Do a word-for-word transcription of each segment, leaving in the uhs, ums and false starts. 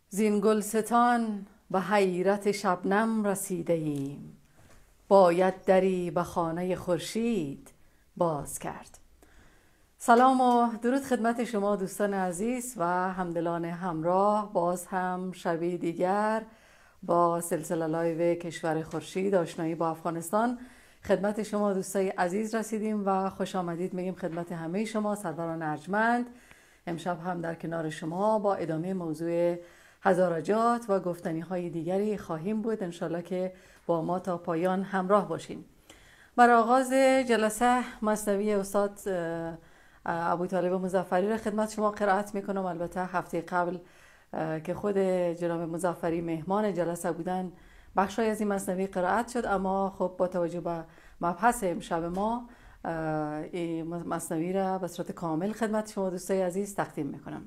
زین گلستان به حیرت شبنم رسیده ایم، باید دری به خانه خورشید باز کرد. سلام و درود خدمت شما دوستان عزیز و همدلان همراه. باز هم شبی دیگر با سلسله لایو کشور خورشید آشنایی با افغانستان خدمت شما دوستای عزیز رسیدیم و خوش آمدید میگیم خدمت همه شما سروران ارجمند. امشب هم در کنار شما با ادامه موضوع هزارجات و گفتنی های دیگری خواهیم بود. انشالله که با ما تا پایان همراه باشین. برای آغاز جلسه مثنوی استاد ابوطالب مظفری را خدمت شما قرائت میکنم. البته هفته قبل که خود جناب مظفری مهمان جلسه بودن بخشای از این مثنوی قرائت شد، اما خب با توجه به مبحث امشب ما این مثنوی را به صورت کامل خدمت شما دوستای عزیز تقدیم میکنم.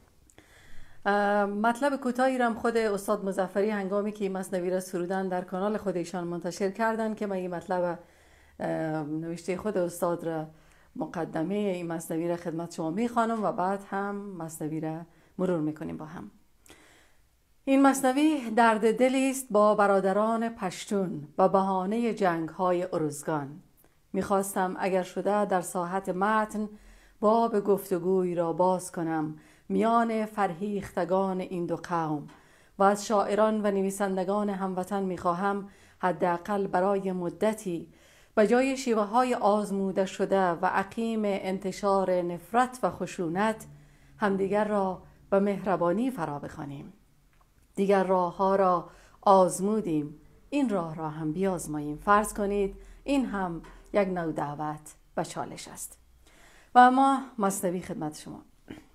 مطلب کوتاهی را خود استاد مظفری هنگامی که این مثنوی را سرودن در کانال خود ایشان منتشر کردن که من این مطلب نوشته خود استاد را مقدمه این مثنوی را خدمت شما میخوانم و بعد هم مثنوی را مرور میکنیم با هم. این مثنوی درد دلی است با برادران پشتون و بهانه جنگ های ارزگان. میخواستم اگر شده در ساحت متن باب گفتگوی را باز کنم میان فرهیختگان این دو قوم و از شاعران و نویسندگان هموطن میخواهم حداقل برای مدتی به جای شیوه های آزموده شده و عقیم انتشار نفرت و خشونت همدیگر را به مهربانی فرا بخوانیم. دیگر راه ها را آزمودیم، این راه را هم بیازماییم. فرض کنید این هم یک نوع دعوت و چالش است. و اما مثنوی خدمت شما.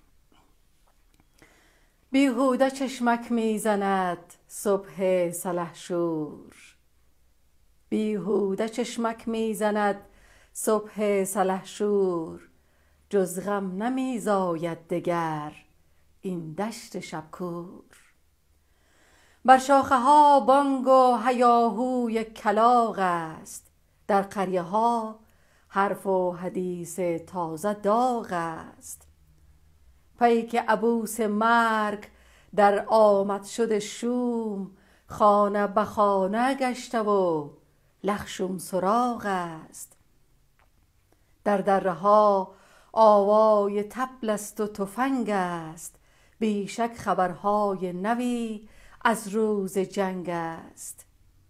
بیهوده چشمک میزند صبح سلحشور، بیهوده چشمک میزند صبح سلحشور، جز غم نمیزاید دگر این دشت شبکور. بر شاخه ها بانگ و هیاهوی کلاغ است، در قریه ها حرف و حدیث تازه داغ است. پیک عبوس مرگ در آمد شد شوم، خانه به خانه گشته و لخشم سراغ است. در دره ها آوای طبل است و تفنگ است، بیشک خبرهای نوی از روز جنگ است.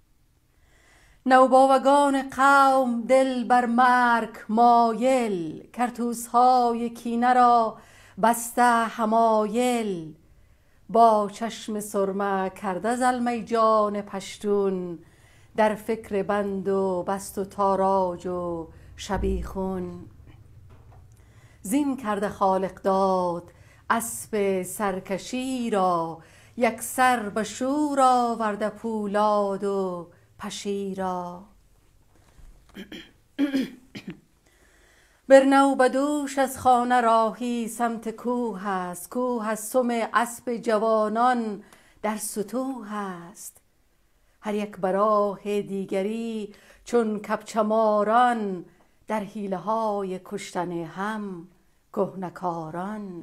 نوباوگان قوم دل بر مرگ مایل، کرتوس های کینه را بسته حمایل. با چشم سرمه کرده زلمه جان پشتون، در فکر بند و بست و تاراج و شبیخون. زین کرده خالق داد اسب سرکشی را، یک سر به شور آورده پولاد و پشی را. برنو بدوش از خانه راهی سمت کوه است، کوه از سم اسب جوانان در ستوه است. هر یک براه دیگری چون کبچماران، در حیله های کشتن هم کهنکاران.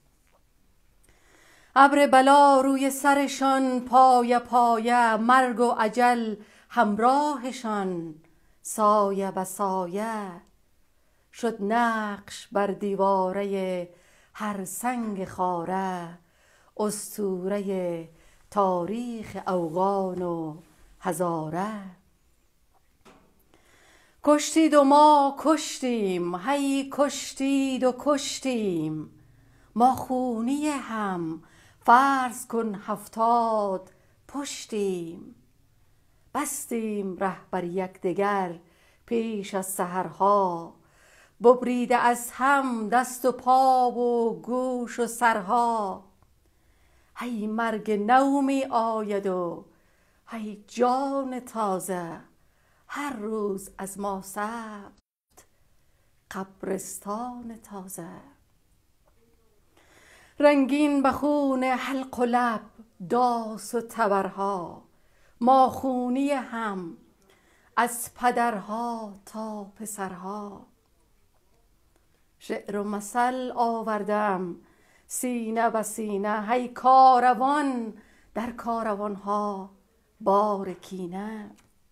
ابر بلا روی سرشان پایه پایه، مرگ و اجل همراهشان سایه به سایه. شد نقش بر دیواره هر سنگ خاره، اسطوره تاریخ اوغان و هزاره. کشتید و ما کشتیم، هی کشتید و کشتیم. ما خونی هم فرض کن هفتاد پشتیم. بستیم ره بر یکدیگر پیش از سحرها، ببریده از هم دست و پا و گوش و سرها. هی مرگ نو می آید و هی جان تازه، هر روز از ما سبت قبرستان تازه. رنگین به خون حلق و لب داس و تبرها، ما خونی هم از پدرها تا پسرها. شعر و مثل آوردم سینه به سینه، هی کاروان در کاروان ها بار کینه.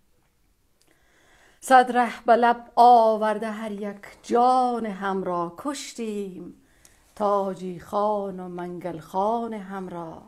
صد ره به لب آورده هر یک جان هم را، کشتیم تاجی خان و منگل خان هم را.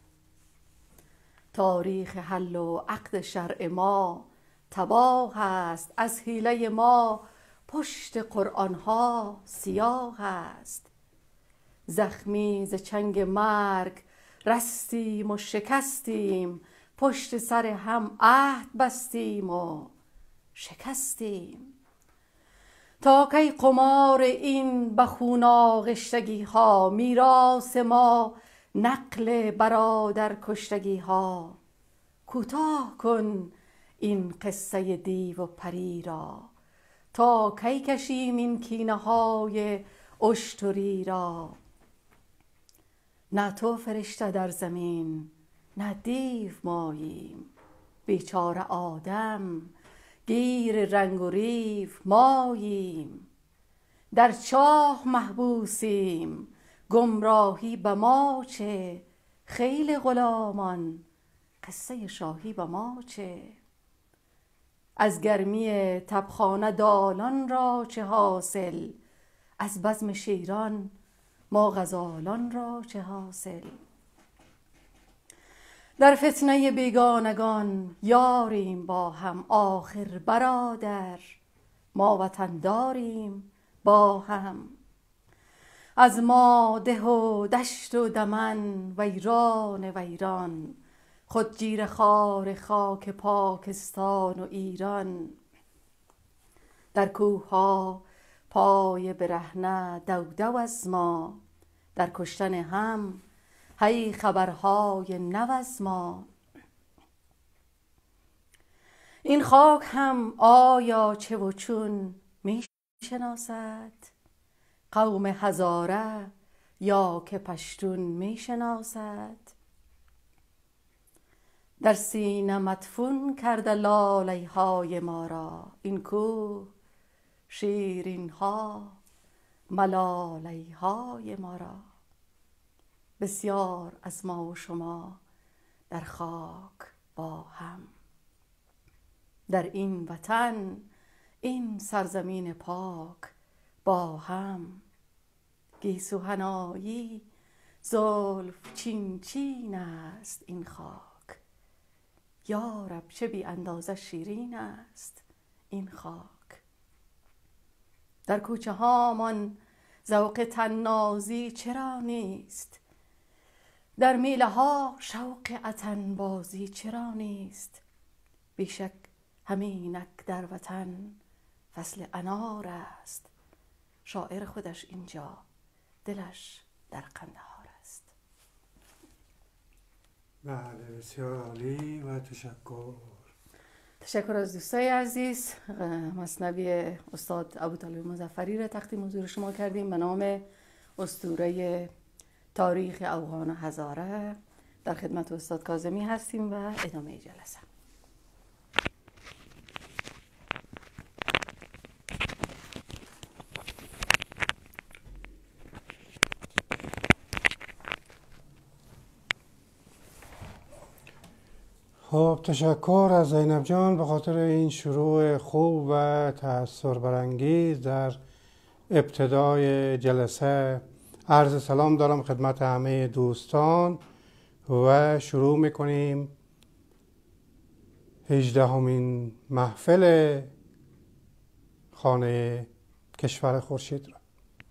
تاریخ حل و عقد شرع ما تباه است، از حیله ما پشت قرآن ها سیاه است. زخمی ز چنگ مرگ رستیم و شکستیم، پشت سر هم عهد بستیم و شکستیم. تا کی قمار این به خون آغشتگی ها، میراث ما نقل برادر کشتگی ها. کوتاه کن این قصه دیو و پری را، تا کی کشیم این کینه های اشتری را. نه تو فرشته در زمین نه دیو ماییم، بیچاره آدم گیر رنگ و ریو ماییم. در چاه محبوسیم گمراهی به ما چه، خیل غلامان قصه شاهی به ما چه. از گرمی تبخانه دالان را چه حاصل، از بزم شیران ما غزالان را چه حاصل. در فتنه بیگانگان یاریم با هم، آخر برادر ما وطن داریم با هم. از ما ده و دشت و دمن ویران ویران، خود جیر خار خاک پاکستان و ایران. در کوه ها پای برهنه دو دو از ما، در کشتن هم هی خبرهای نو از ما. این خاک هم آیا چه و چون می شناسد، قوم هزاره یا که پشتون می شناسد. در سینه مدفون کرده لاله های ما را، این کوه شیرین ها ملاله های ما را. بسیار از ما و شما در خاک با هم، در این وطن این سرزمین پاک با هم. گیسو حنایی زلف چین چین است این خاک، یا رب چه بی اندازه شیرین است این خاک. در کوچه هامان ذوق طنازی چرا نیست، در میله ها شوق وطن بازی چرا نیست. بیشک همینک در وطن فصل انار است، شاعر خودش اینجا دلش در قندهار است. بله، بسیار عالی و تشکر. تشکر از دوستای عزیز. مثنوی استاد ابوطالب مظفری را تقدیم حضور شما کردیم به نام اسطوره تاریخ اوغان و هزاره. در خدمت استاد کاظمی هستیم و ادامه جلسه. خب، تشکر از زینب جان به خاطر این شروع خوب و تأثیر برانگیز در ابتدای جلسه. عرض سلام دارم خدمت همه دوستان و شروع میکنیم هجدهمین محفل خانه کشور خورشید را.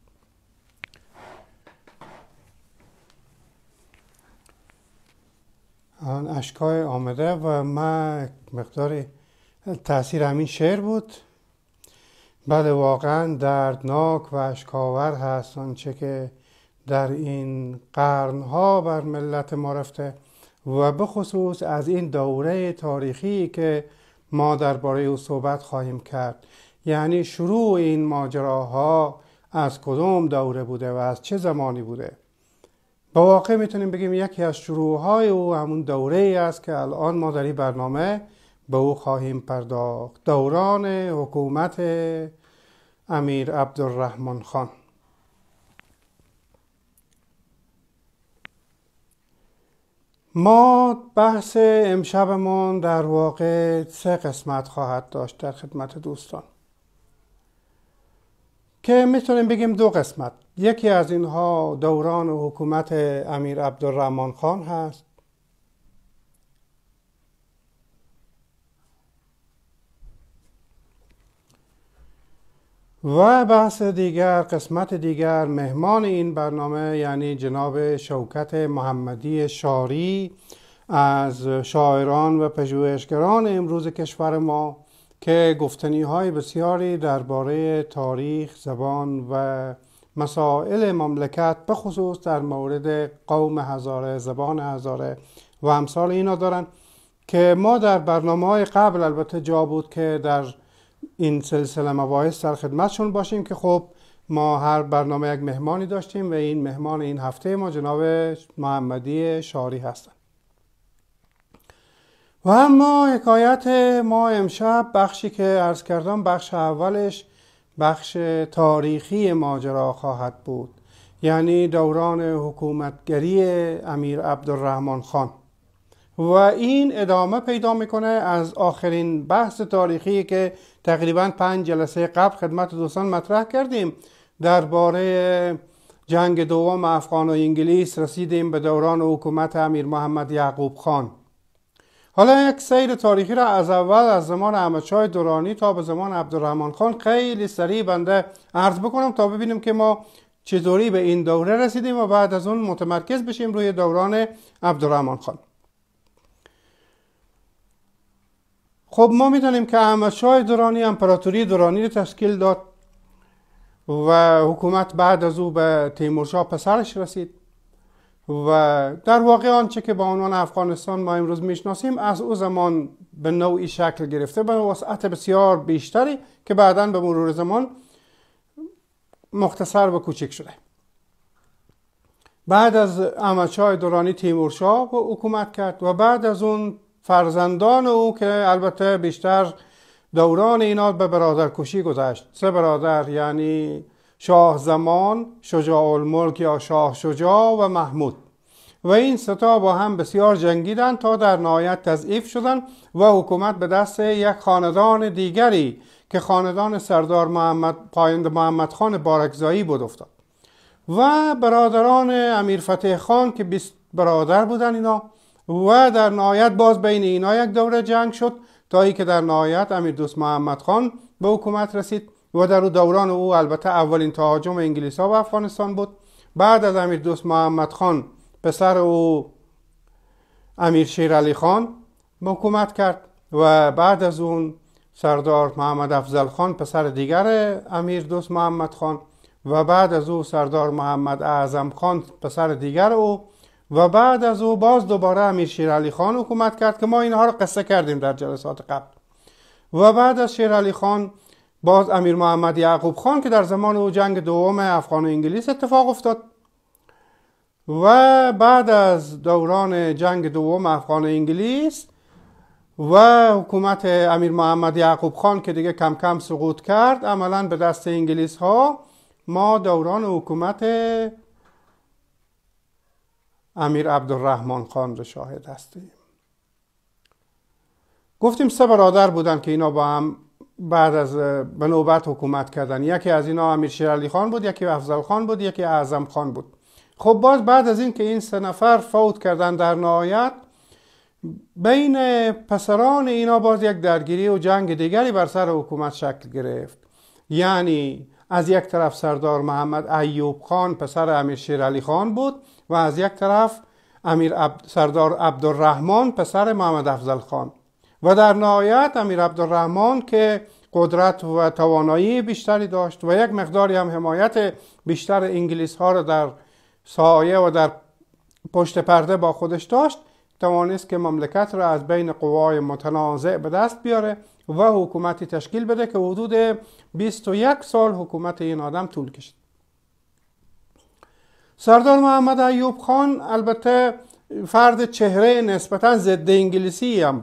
آن اشکای آمده و من مقدار تأثیر همین شعر بود. بله، واقعا دردناک و اشکاور هست آنچه که در این قرنها بر ملت ما رفته و به خصوص از این دوره تاریخی که ما درباره او صحبت خواهیم کرد. یعنی شروع این ماجراها از کدام دوره بوده و از چه زمانی بوده. با واقع میتونیم بگیم یکی از شروعهای او همون دوره ای است که الان ما در این برنامه به او خواهیم پرداخت، دوران حکومت امیر عبدالرحمن خان. ما بحث امشبمون در واقع سه قسمت خواهد داشت در خدمت دوستان که میتونیم بگیم دو قسمت. یکی از اینها دوران حکومت امیر عبدالرحمن خان هست و بحث دیگر، قسمت دیگر، مهمان این برنامه یعنی جناب شوکت محمدی شاری از شاعران و پژوهشگران امروز کشور ما که گفتنی‌های بسیاری درباره تاریخ، زبان و مسائل مملکت به خصوص در مورد قوم هزاره، زبان هزاره و امثال اینا دارن که ما در برنامه‌های قبل البته جا بود که در این سلسله مباحث در خدمتشون باشیم که خب ما هر برنامه یک مهمانی داشتیم و این مهمان این هفته ما جناب محمدی شاری هستن. و اما حکایت ما امشب بخشی که عرض کردم بخش اولش بخش تاریخی ماجرا خواهد بود، یعنی دوران حکومتگری امیر عبدالرحمن خان و این ادامه پیدا میکنه از آخرین بحث تاریخی که تقریبا پنج جلسه قبل خدمت دوستان مطرح کردیم درباره جنگ دوم افغان و انگلیس. رسیدیم به دوران حکومت امیر محمد یعقوب خان. حالا یک سیر تاریخی را از اول از زمان احمدشاه درانی تا به زمان عبدالرحمن خان خیلی سریع بنده عرض بکنم تا ببینیم که ما چطوری به این دوره رسیدیم و بعد از اون متمرکز بشیم روی دوران عبدالرحمن خان. خب ما میدونیم که احمدشاه درانی امپراتوری درانی رو تشکیل داد و حکومت بعد از او به تیمورشاه پسرش رسید و در واقع آنچه که با عنوان افغانستان ما امروز میشناسیم از او زمان به نوعی شکل گرفته به وسعت بسیار بیشتری که بعداً به مرور زمان مختصر و کوچک شده. بعد از احمدشاه درانی تیمورشاه حکومت کرد و بعد از اون فرزندان او که البته بیشتر دوران اینا به برادرکشی گذشت. سه برادر یعنی شاه زمان، شجاع الملک یا شاه شجاع و محمود و این ستا با هم بسیار جنگیدند تا در نهایت تضعیف شدند و حکومت به دست یک خاندان دیگری که خاندان سردار محمد پایند محمد خان بارکزایی بود افتاد و برادران امیر فتح خان که بیست برادر بودن اینا و در نهایت باز بین اینا یک دوره جنگ شد تا ای که در نهایت امیر دوست محمد خان به حکومت رسید و در دوران او البته اولین تهاجم انگلیس ها به افغانستان بود. بعد از امیر دوست محمد خان پسر او امیر شیر علی خان حکومت کرد و بعد از اون سردار محمد افضل خان پسر دیگر امیر دوست محمد خان و بعد از او سردار محمد اعظم خان پسر دیگر او و بعد از او باز دوباره امیر شیر علی خان حکومت کرد که ما اینها رو قصه کردیم در جلسات قبل و بعد از شیر علی خان باز امیر محمد یعقوب خان که در زمان او جنگ دوم افغان و انگلیس اتفاق افتاد و بعد از دوران جنگ دوم افغان و انگلیس و حکومت امیر محمد یعقوب خان که دیگه کم کم سقوط کرد عملاً به دست انگلیس ها، ما دوران حکومت امیر عبدالرحمن خان رو شاهد هستیم. گفتیم سه برادر بودن که اینا با هم بعد از به نوبت حکومت کردن. یکی از اینا امیر شیر علی خان بود، یکی افضل خان بود، یکی اعظم خان بود. خب باز بعد از این که این سه نفر فوت کردن در نهایت بین پسران اینا باز یک درگیری و جنگ دیگری بر سر حکومت شکل گرفت. یعنی از یک طرف سردار محمد ایوب خان پسر امیر شیر علی خان بود و از یک طرف امیر عبد سردار عبدالرحمن پسر محمد افضل خان و در نهایت امیر عبدالرحمن که قدرت و توانایی بیشتری داشت و یک مقداری هم حمایت بیشتر انگلیس ها را در سایه و در پشت پرده با خودش داشت، توانست که مملکت را از بین قوای متنازع به دست بیاره و حکومتی تشکیل بده که حدود بیست و یک سال حکومت این آدم طول کشید. سردار محمد ایوب خان البته فرد چهره نسبتا ضد انگلیسی هم بود،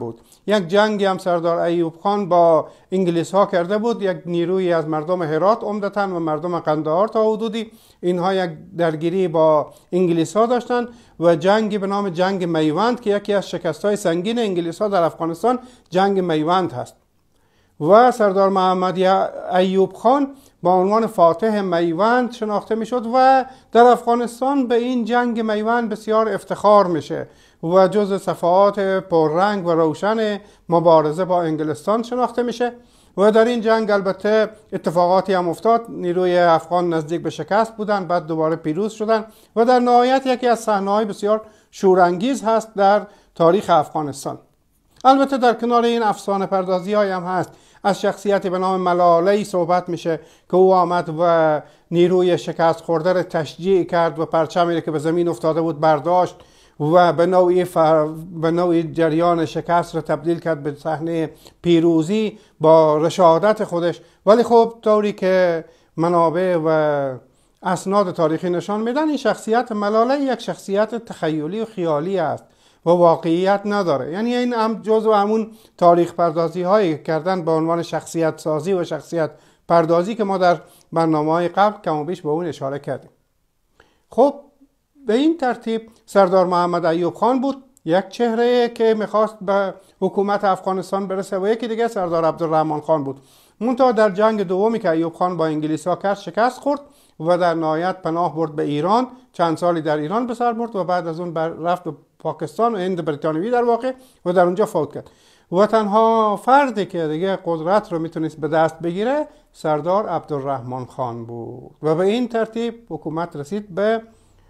یک جنگی هم سردار ایوب خان با انگلیس ها کرده بود. یک نیروی از مردم هرات عمدتاً و مردم قندهار تا حدودی، اینها یک درگیری با انگلیس ها داشتن و جنگی به نام جنگ میوند که یکی از شکست های سنگین انگلیس ها در افغانستان جنگ میوند هست و سردار محمد ایوب خان با عنوان فاتح میوند شناخته میشد و در افغانستان به این جنگ میوند بسیار افتخار میشه و جز صفحات پررنگ و روشن مبارزه با انگلستان شناخته میشه. و در این جنگ البته اتفاقاتی هم افتاد، نیروی افغان نزدیک به شکست بودن، بعد دوباره پیروز شدن و در نهایت یکی از صحنه‌های بسیار شورانگیز هست در تاریخ افغانستان. البته در کنار این افسانه پردازی های هم هست. از شخصیتی به نام ملاله صحبت میشه که او آمد و نیروی شکست خورده را تشجیع کرد و پرچمی که به زمین افتاده بود برداشت و به نوعی, فر... به نوعی جریان شکست را تبدیل کرد به صحنه پیروزی با رشادت خودش. ولی خب طوری که منابع و اسناد تاریخی نشان میدن، این شخصیت ملاله یک شخصیت تخیلی و خیالی است و واقعیت نداره. یعنی این هم جزو همون تاریخ پردازی هایی کردن به عنوان شخصیت سازی و شخصیت پردازی که ما در برنامه های قبل کم و بیش به اون اشاره کردیم. خب به این ترتیب سردار محمد ایوب خان بود، یک چهره که میخواست به حکومت افغانستان برسه، و یکی دیگه سردار عبدالرحمن خان بود. منتها در جنگ دومی که ایوب خان با انگلیس ها کرد شکست خورد و در نهایت پناه برد به ایران. چند سالی در ایران به سر برد و بعد از اون رفت به پاکستان و هند بریتانیایی در واقع و در اونجا فوت کرد. و تنها فردی که دیگه قدرت رو میتونست به دست بگیره سردار عبدالرحمن خان بود و به این ترتیب حکومت رسید به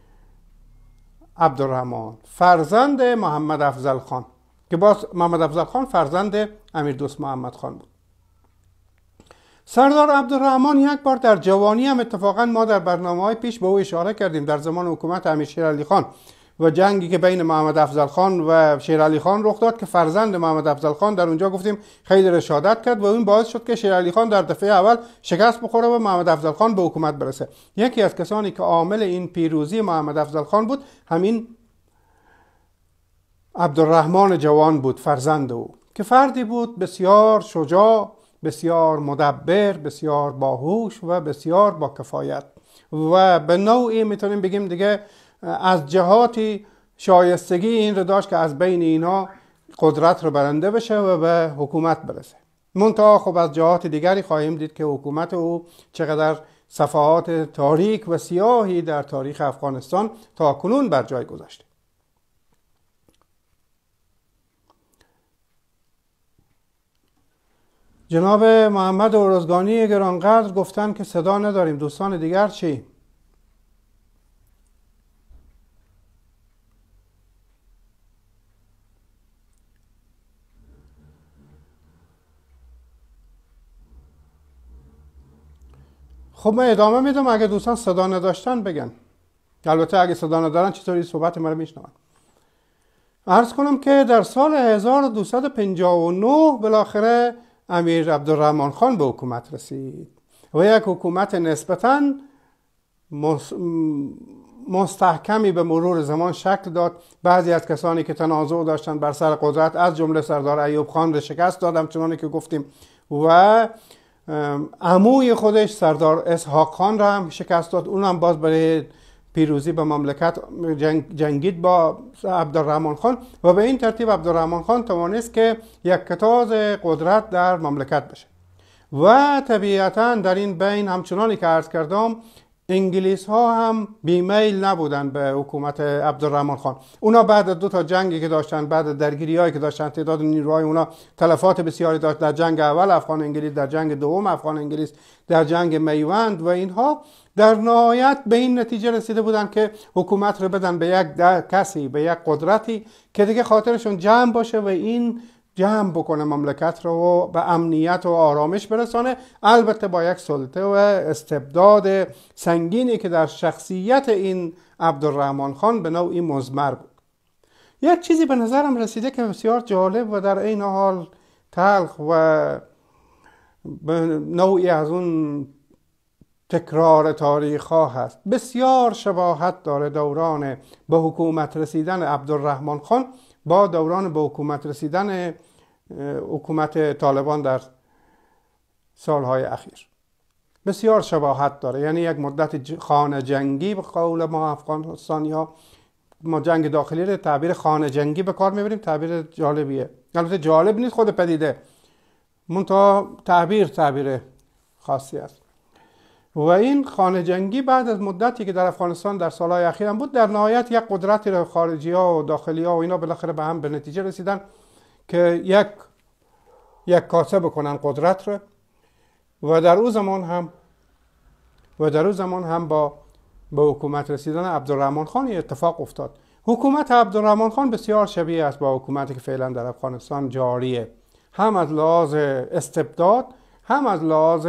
عبدالرحمن فرزند محمد افضل خان که باز محمد افضل خان فرزند امیر دوست محمد خان بود. سردار عبدالرحمن یک بار در جوانی هم اتفاقا ما در برنامه‌های پیش به او اشاره کردیم، در زمان حکومت امیر شیرعلی خان و جنگی که بین محمد افضل خان و شیرعلی خان رخ داد که فرزند محمد افضل خان در اونجا گفتیم خیلی رشادت کرد و این باعث شد که شیرعلی خان در دفعه اول شکست بخوره و محمد افضل خان به حکومت برسه. یکی از کسانی که عامل این پیروزی محمد افضل خان بود همین عبدالرحمن جوان بود، فرزند او، که فردی بود بسیار شجاع، بسیار مدبر، بسیار باهوش و بسیار با کفایت و به نوعی میتونیم بگیم دیگه از جهاتی شایستگی این رو داشت که از بین اینا قدرت رو برنده بشه و به حکومت برسه. منتها خب از جهات دیگری خواهیم دید که حکومت او چقدر صفحات تاریک و سیاهی در تاریخ افغانستان تا کنون بر جای گذاشته. جناب محمد ارزگانی گرانقدر گفتن که صدا نداریم. دوستان دیگر چی؟ خب من ادامه میدم، اگه دوستان صدا نداشتن بگن. البته اگه صدا ندارن چطوری صحبت ما رو میشنون. عرض کنم که در سال هزار و دویست و پنجاه و نه بالاخره امیر عبدالرحمن خان به حکومت رسید و یک حکومت نسبتاً مستحکمی به مرور زمان شکل داد. بعضی از کسانی که تنازع داشتن بر سر قدرت از جمله سردار ایوب خان را شکست دادم چنانه که گفتیم و عموی خودش سردار اسحاق خان را هم شکست داد. اون هم باز برای پیروزی به مملکت جنگ جنگید با عبدالرحمن خان و به این ترتیب عبدالرحمن خان توانست که یک کتاز قدرت در مملکت بشه و طبیعتا در این بین همچنانی که عرض کردم انگلیس ها هم بیمیل نبودن به حکومت عبدالرحمن خان. اونا بعد دو تا جنگی که داشتن، بعد درگیری هایی که داشتن، تعداد نیروهای اونا تلفات بسیاری داشت. در جنگ اول افغان انگلیس، در جنگ دوم افغان انگلیس، در جنگ میوند و اینها در نهایت به این نتیجه رسیده بودن که حکومت رو بدن به یک کسی، به یک قدرتی که دیگه خاطرشون جمع باشه و این جمع بکنه مملکت رو به امنیت و آرامش برسانه، البته با یک سلطه و استبداد سنگینی که در شخصیت این عبدالرحمن خان به نوعی مضمر بود. یک چیزی به نظرم رسیده که بسیار جالب و در این حال تلخ و به نوعی از اون تکرار تاریخ ها هست. بسیار شباهت داره دوران به حکومت رسیدن عبدالرحمن خان با دوران به حکومت رسیدن حکومت طالبان در سالهای اخیر. بسیار شباهت داره، یعنی یک مدت خانه جنگی به قول ما افغانستانی ها، ما جنگ داخلی رو تعبیر خانه جنگی به کار میبریم. تعبیر جالبیه، البته جالب نیست خود پدیده، منتها تعبیر تعبیر خاصی است. و این خانه جنگی بعد از مدتی که در افغانستان در سالهای اخیر هم بود، در نهایت یک قدرتی رو خارجی ها و داخلی ها و اینا بالاخره به هم به نتیجه رسیدن که یک یک کاسه بکنن قدرت رو. و در اون زمان هم و در اون زمان هم با به حکومت رسیدن عبدالرحمن خان اتفاق افتاد. حکومت عبدالرحمن خان بسیار شبیه است با حکومتی که فعلا در افغانستان جاریه، هم از لحاظ استبداد، هم از لحاظ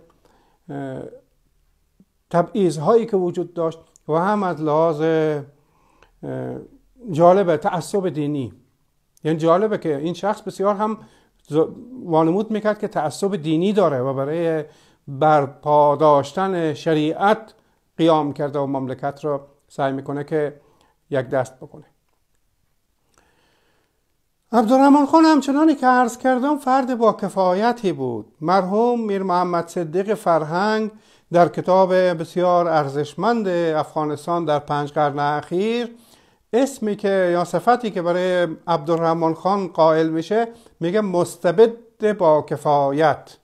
تبعیض هایی که وجود داشت و هم از لحاظ جالب تعصب دینی. یعنی جالبه که این شخص بسیار هم وانمود میکرد که تعصب دینی داره و برای برپا داشتن شریعت قیام کرده و مملکت رو سعی میکنه که یک دست بکنه. عبدالرحمن خان همچنانی که عرض کردم فرد با کفایتی بود. مرحوم میر محمد صدیق فرهنگ در کتاب بسیار ارزشمند افغانستان در پنج قرن اخیر اسمی که یا صفتی که برای عبدالرحمن خان قائل میشه، میگه مستبد با کفایت.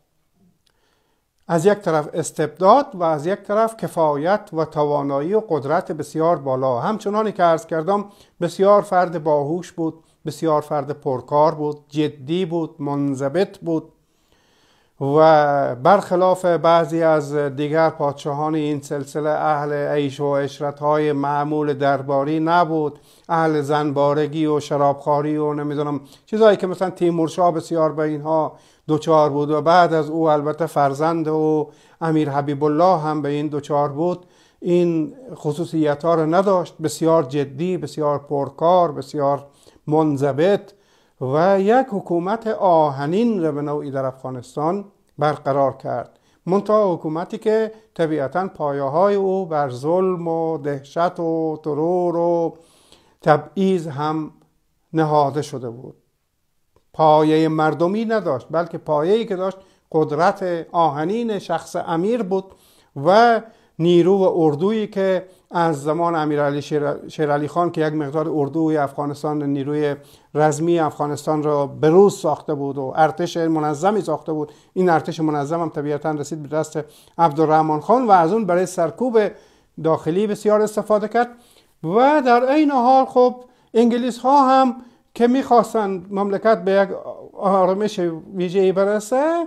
از یک طرف استبداد و از یک طرف کفایت و توانایی و قدرت بسیار بالا. همچنانی که عرض کردم بسیار فرد باهوش بود، بسیار فرد پرکار بود، جدی بود، منضبط بود و برخلاف بعضی از دیگر پادشاهان این سلسله اهل عیش و عشرت‌های معمول درباری نبود، اهل زنبارگی و شرابخواری و نمیدونم چیزایی که مثلا تیمورشاه بسیار به اینها دوچار بود و بعد از او البته فرزند و امیر حبیب الله هم به این دوچار بود. این خصوصیت ها رو نداشت، بسیار جدی، بسیار پرکار، بسیار منضبط و یک حکومت آهنین رو به نوعی در افغانستان برقرار کرد. منتها حکومتی که طبیعتاً پایه‌های او بر ظلم و دهشت و ترور و تبعیض هم نهاده شده بود. پایه مردمی نداشت، بلکه پایه‌ای که داشت قدرت آهنین شخص امیر بود و نیرو و اردویی که از زمان امیرعلی شیرعلی خان که یک مقدار اردوی افغانستان، نیروی رزمی افغانستان را بروز ساخته بود و ارتش منظمی ساخته بود، این ارتش منظم هم طبیعتاً رسید به دست عبدالرحمن خان و از اون برای سرکوب داخلی بسیار استفاده کرد. و در این حال خب انگلیس ها هم که میخواستن مملکت به یک آرامش ویژه‌ای برسه،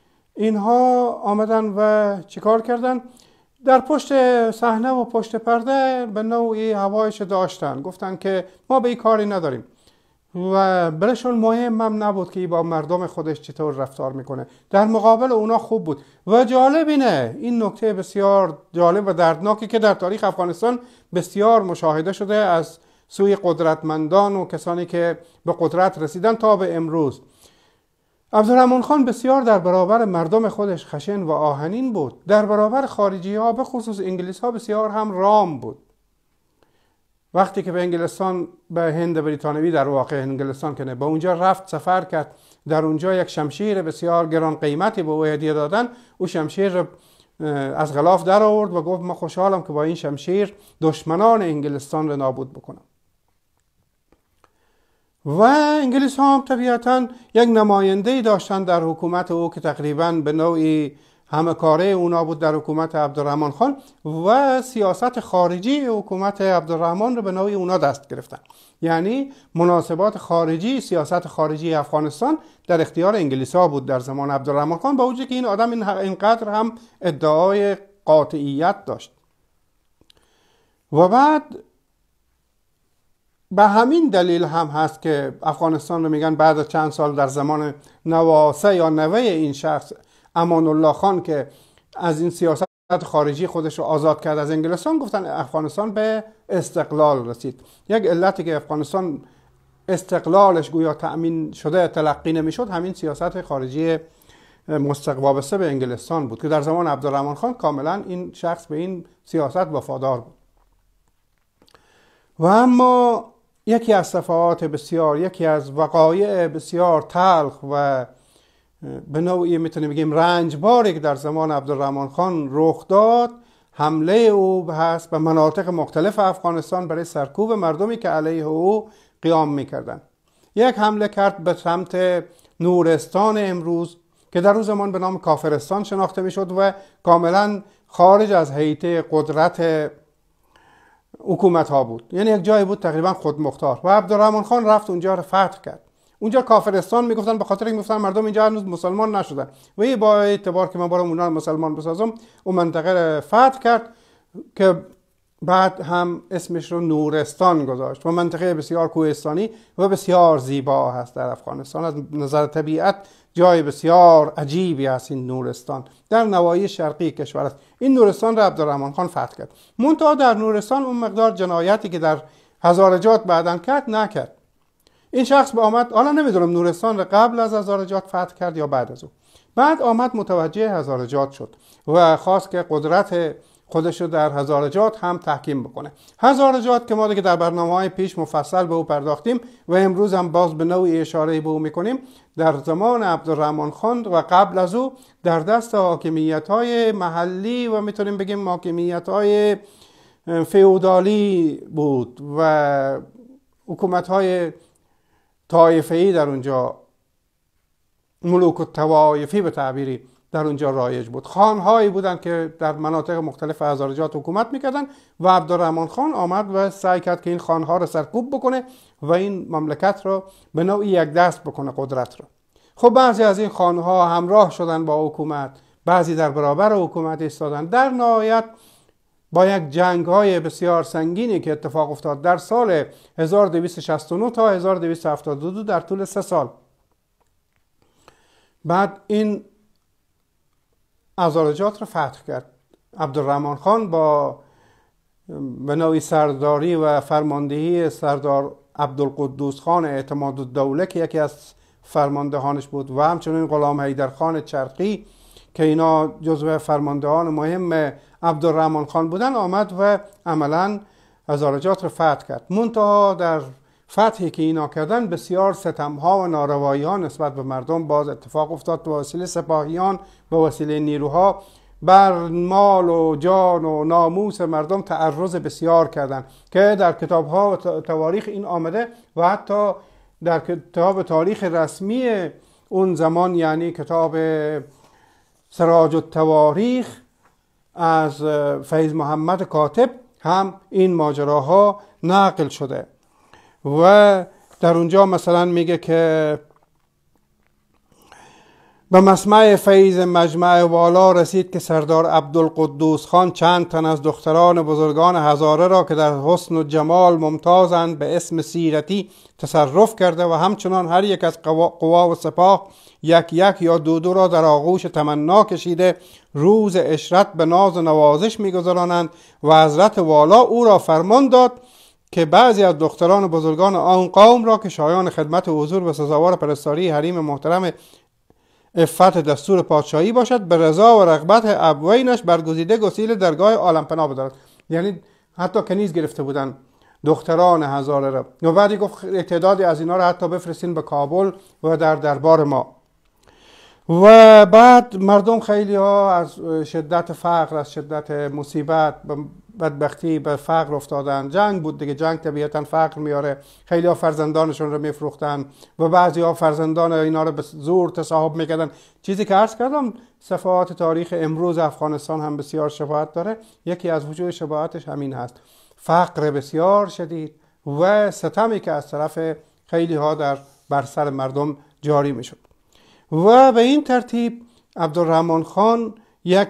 اینها آمدن و چیکار کردن؟ در پشت صحنه و پشت پرده به نوعی هوایش داشتن، گفتن که ما به این کاری نداریم و برشون مهم هم نبود که با مردم خودش چطور رفتار میکنه. در مقابل اونا خوب بود. و جالب اینه، این نکته بسیار جالب و دردناکی که در تاریخ افغانستان بسیار مشاهده شده از سوی قدرتمندان و کسانی که به قدرت رسیدن تا به امروز. عبدالرحمن خان بسیار در برابر مردم خودش خشن و آهنین بود، در برابر خارجی ها به خصوص انگلیس ها بسیار هم رام بود. وقتی که به انگلستان، به هند بریتانوی در واقع انگلستان که نه، به اونجا رفت سفر کرد، در اونجا یک شمشیر بسیار گران قیمتی به او هدیه دادن، او شمشیر از غلاف در آورد و گفت من خوشحالم که با این شمشیر دشمنان انگلستان را نابود بکنم. و انگلیس ها هم طبیعتاً یک نماینده‌ای داشتن در حکومت او که تقریباً به نوعی همه کاره اونا بود در حکومت عبدالرحمن خان و سیاست خارجی حکومت عبدالرحمن رو به نوعی اونا دست گرفتن. یعنی مناسبات خارجی، سیاست خارجی افغانستان در اختیار انگلیس ها بود در زمان عبدالرحمن خان، با وجودی که این آدم اینقدر هم ادعای قاطعیت داشت. و بعد به همین دلیل هم هست که افغانستان رو میگن بعد از چند سال در زمان نواسه یا نوه این شخص امان الله خان که از این سیاست خارجی خودش رو آزاد کرد از انگلستان، گفتن افغانستان به استقلال رسید. یک علتی که افغانستان استقلالش گویا تأمین شده تلقی نمیشد همین سیاست خارجی مستقوابسته به انگلستان بود که در زمان عبدالرحمن خان کاملا این شخص به این سیاست وفادار بود. و اما یکی از صفحات بسیار، یکی از وقایع بسیار تلخ و به نوعی میتونیم بگیم رنجباری که در زمان عبدالرحمن خان رخ داد، حمله او هست به مناطق مختلف افغانستان برای سرکوب مردمی که علیه او قیام میکردن. یک حمله کرد به سمت نورستان امروز که در اون زمان به نام کافرستان شناخته میشد و کاملا خارج از حیطه قدرت حکومت ها بود، یعنی یک جایی بود تقریبا خودمختار، و عبدالرحمن خان رفت اونجا رو فتح کرد. اونجا کافرستان میگفتن به خاطر اینکه میگفتن مردم اینجا هنوز مسلمان نشدن و این با اعتبار که من برام اونها مسلمان بسازم اون منطقه رو فتح کرد که بعد هم اسمش رو نورستان گذاشت و منطقه بسیار کوهستانی و بسیار زیبا هست در افغانستان. از نظر طبیعت جای بسیار عجیبی است این نورستان، در نواحی شرقی کشور است. این نورستان را عبدالرحمن خان فتح کرد. منتها در نورستان اون مقدار جنایتی که در هزارجات بعداً کرد نکرد. این شخص به آمد، حالا نمیدونم نورستان را قبل از هزارجات فتح کرد یا بعد از او، بعد آمد متوجه هزارجات شد و خواست که قدرت خودش رو در هزارجات هم تحکیم بکنه. هزارجات که ما دیگه در برنامه‌های پیش مفصل به او پرداختیم و امروز هم باز به نوعی اشاره به او میکنیم، در زمان عبدالرحمن خان و قبل از او در دست حاکمیت‌های محلی و میتونیم بگیم حاکمیت‌های فئودالی بود و حکومت‌های طایفه‌ای در اونجا، ملوک الطوایفی به تعبیری در اونجا رایج بود. خانهایی بودن که در مناطق مختلف هزارجات حکومت میکردن و عبدالرحمن خان آمد و سعی کرد که این خانها رو سرکوب بکنه و این مملکت رو به نوعی یک دست بکنه، قدرت رو. خب بعضی از این خانها همراه شدن با حکومت، بعضی در برابر حکومت ایستادن. در نهایت با یک جنگ های بسیار سنگینی که اتفاق افتاد در سال هزار و دویست و شصت و نه تا هزار و دویست و هفتاد و دو در طول سه سال، بعد این هزارجات رو فتح کرد. عبدالرحمن خان با به نوعی سرداری و فرماندهی سردار عبدالقدوس خان اعتمادالدوله که یکی از فرماندهانش بود و همچنین غلام حیدرخان چرخی که اینا جزو فرماندهان مهم عبدالرحمن خان بودن، آمد و عملا هزارجات رو فتح کرد. منتها در فتحی که اینا کردن بسیار ستمها و ناروایی ها نسبت به مردم باز اتفاق افتاد. به وسیله سپاهیان، به وسیله نیروها بر مال و جان و ناموس مردم تعرض بسیار کردند که در کتاب ها و تواریخ این آمده و حتی در کتاب تاریخ رسمی اون زمان، یعنی کتاب سراج التواریخ از فیض محمد کاتب، هم این ماجراها نقل شده و در اونجا مثلا میگه که به مسمع فیض مجمع والا رسید که سردار عبدالقدوس خان چند تن از دختران بزرگان هزاره را که در حسن و جمال ممتازند به اسم سیرتی تصرف کرده و همچنان هر یک از قوا و سپاه یک یک یا دو دو را در آغوش تمنا کشیده روز اشرت به ناز و نوازش میگذرانند و حضرت والا او را فرمان داد که بعضی از دختران بزرگان آن قوم را که شایان خدمت حضور و سزاوار پرستاری حریم محترم عفت دستور پادشاهی باشد به رضا و رغبت ابوینش برگزیده گسیل درگاه عالم پناه بدارد. یعنی حتی کنیز گرفته بودن دختران هزاره را و بعدی گفت تعدادی از اینا را حتی بفرستین به کابل و در دربار ما. و بعد مردم خیلی ها از شدت فقر، از شدت مصیبت، بدبختی به فقر افتادن. جنگ بود دیگه، جنگ طبیعتا فقر میاره. خیلی ها فرزندانشون رو میفروختن و بعضی ها فرزندان اینا رو به زور تصاحب میکردن. چیزی که عرض کردم صفحات تاریخ امروز افغانستان هم بسیار شباهت داره. یکی از وجوه شباهتش همین هست، فقر بسیار شدید و ستمی که از طرف خیلی ها در بر سر مردم جاری میشد. و به این ترتیب عبدالرحمن خان یک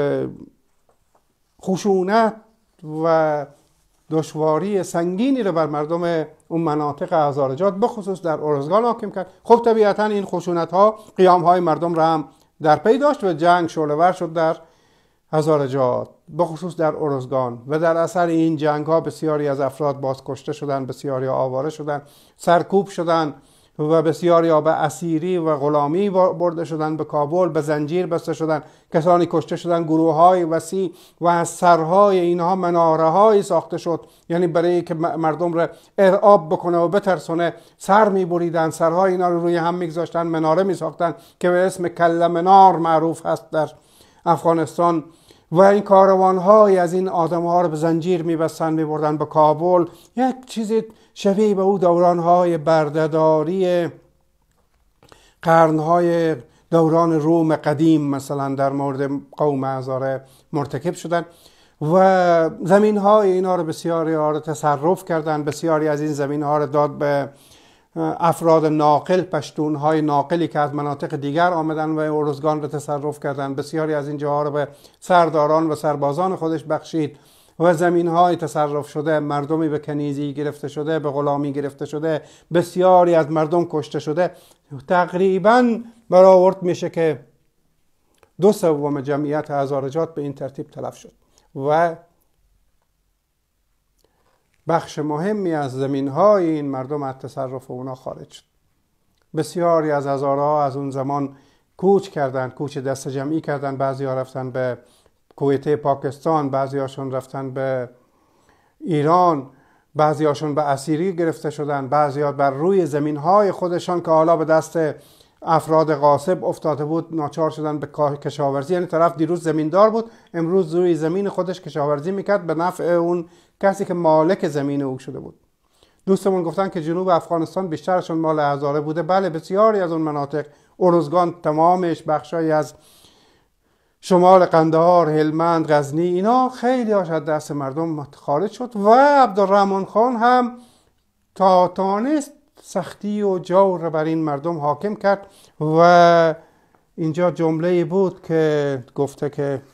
خشونت و دشواری سنگینی رو بر مردم اون مناطق هزارجات بخصوص در ارزگان حاکم کرد. خب طبیعتا این خشونت ها قیام های مردم را هم در پی داشت و جنگ شعله‌ور شد در هزارجات، بخصوص در ارزگان، و در اثر این جنگ ها بسیاری از افراد باز کشته شدن، بسیاری آواره شدن، سرکوب شدن و بسیاری ها به اسیری و غلامی برده شدند به کابل، به زنجیر بسته شدند، کسانی کشته شدند، گروه های وسیع و از سرهای اینها مناره های ساخته شد، یعنی برای که مردم را ارعاب بکنه و بترسونه سر می بریدن، سرهای اینا رو روی هم می گذاشتن، مناره می ساختن که به اسم کله منار معروف هست در افغانستان. و این کاروان های از این آدم ها رو به زنجیر می بستن می بردن به کابل. یک چیزی شبیه به او دوران های بردهداری قرن های دوران روم قدیم مثلا در مورد قوم هزاره مرتکب شدن و زمین های اینا رو بسیاری ها رو تصرف کردن. بسیاری از این زمین ها رو داد به افراد ناقل، پشتون های ناقلی که از مناطق دیگر آمدن و ارزگان رو تصرف کردن. بسیاری از این جاها رو به سرداران و سربازان خودش بخشید و زمین های تصرف شده، مردمی به کنیزی گرفته شده، به غلامی گرفته شده، بسیاری از مردم کشته شده. تقریبا برآورد میشه که دو سوم جمعیت هزارجات به این ترتیب تلف شد و بخش مهمی از زمین های این مردم از تصرف اونا خارج شد. بسیاری از هزارها از اون زمان کوچ کردن، کوچ دست جمعی کردن. بعضی ها رفتن به کویته پاکستان، بعضی هاشون رفتن به ایران، بعضی هاشون به اسیری گرفته شدن، بعضی ها بر روی زمین های خودشان که حالا به دست افراد غاصب افتاده بود ناچار شدن به کشاورزی. یعنی طرف دیروز زمیندار بود، امروز روی زمین خودش کشاورزی میکرد به نفع اون کسی که مالک زمین او شده بود. دوستمون گفتن که جنوب افغانستان بیشترشون مال هزاره بوده. بله، بسیاری از اون مناطق، ارزگان تمامش، بخشایی از شمال قندهار، هلمند، غزنی، اینا خیلی هاش از دست مردم خارج شد و عبدالرحمن خان هم تا تانست سختی و جور بر این مردم حاکم کرد. و اینجا جمله‌ای بود که گفته که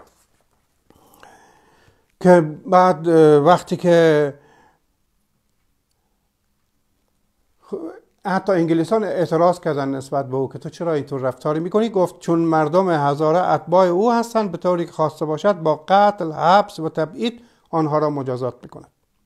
که بعد وقتی که حتی انگلیسان اعتراض کردن نسبت به او که تو چرا اینطور رفتاری میکنی، گفت چون مردم هزاره اتباع او هستند، به طوری که خواسته باشد با قتل، حبس و تبعید آنها را مجازات میکند.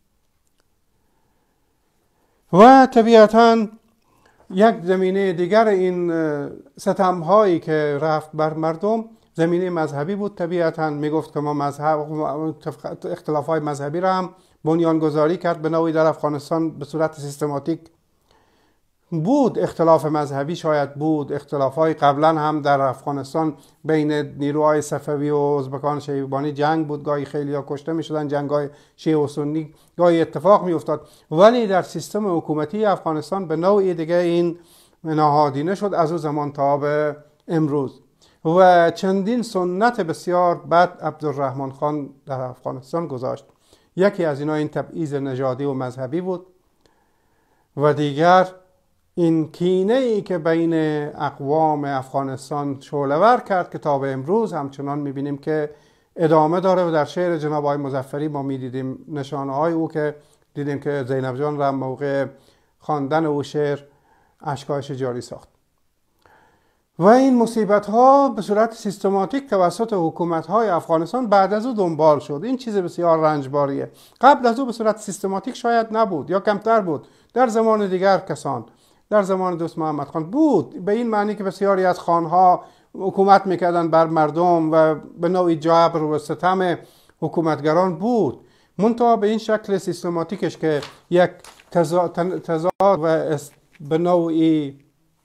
و طبیعتاً یک زمینه دیگر این ستم هایی که رفت بر مردم زمینه مذهبی بود. طبیعتاً میگفت که ما مذهب اختلاف های مذهبی را هم بنیانگذاری کرد به نوعی در افغانستان به صورت سیستماتیک بود. اختلاف مذهبی شاید بود، اختلاف های قبلا هم در افغانستان بین نیروهای صفوی و ازبکان شیبانی جنگ بود، گاهی خیلی ها کشته می شدن، جنگ های شیعه و سنی گاهی اتفاق می افتاد، ولی در سیستم حکومتی افغانستان به نوعی دیگه این نهادینه شد از اون زمان تا به امروز. و چندین سنت بسیار بد عبدالرحمن خان در افغانستان گذاشت. یکی از اینا این تبعیض نژادی و مذهبی بود و دیگر این کینه ای که بین اقوام افغانستان شعله‌ور کرد که تا به امروز همچنان میبینیم که ادامه داره. و در شعر جناب آقای مظفری ما میدیدیم نشانه های او که دیدیم که زینب جان را موقع خواندن او شعر اشکایش جاری ساخت. و این مصیبت ها به صورت سیستماتیک توسط حکومت های افغانستان بعد از او دنبال شد. این چیز بسیار رنجباریه. قبل از او به صورت سیستماتیک شاید نبود یا کمتر بود. در زمان دیگر کسان، در زمان دوست محمد خان بود، به این معنی که بسیاری از خانها حکومت میکردن بر مردم و به نوعی جبر و ستم حکومتگران بود. منتها به این شکل سیستماتیکش که یک تضاد و به نوعی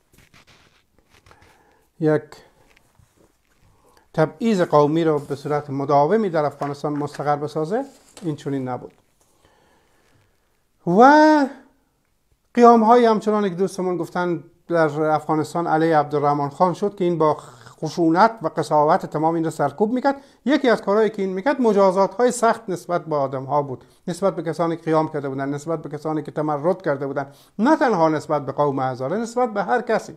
یک تبعیض قومی رو به صورت مداومی در افغانستان مستقر بسازه، این چنین نبود. و قیام های همچنان که دوستمون گفتن در افغانستان علیه عبدالرحمن خان شد که این با خشونت و قساوت تمام این رو سرکوب میکرد. یکی از کارهایی که این میکرد مجازات های سخت نسبت به آدم ها بود، نسبت به کسانی که قیام کرده بودن، نسبت به کسانی که تمرد کرده بودن، نه تنها نسبت به قوم هزاره، نسبت به هر کسی.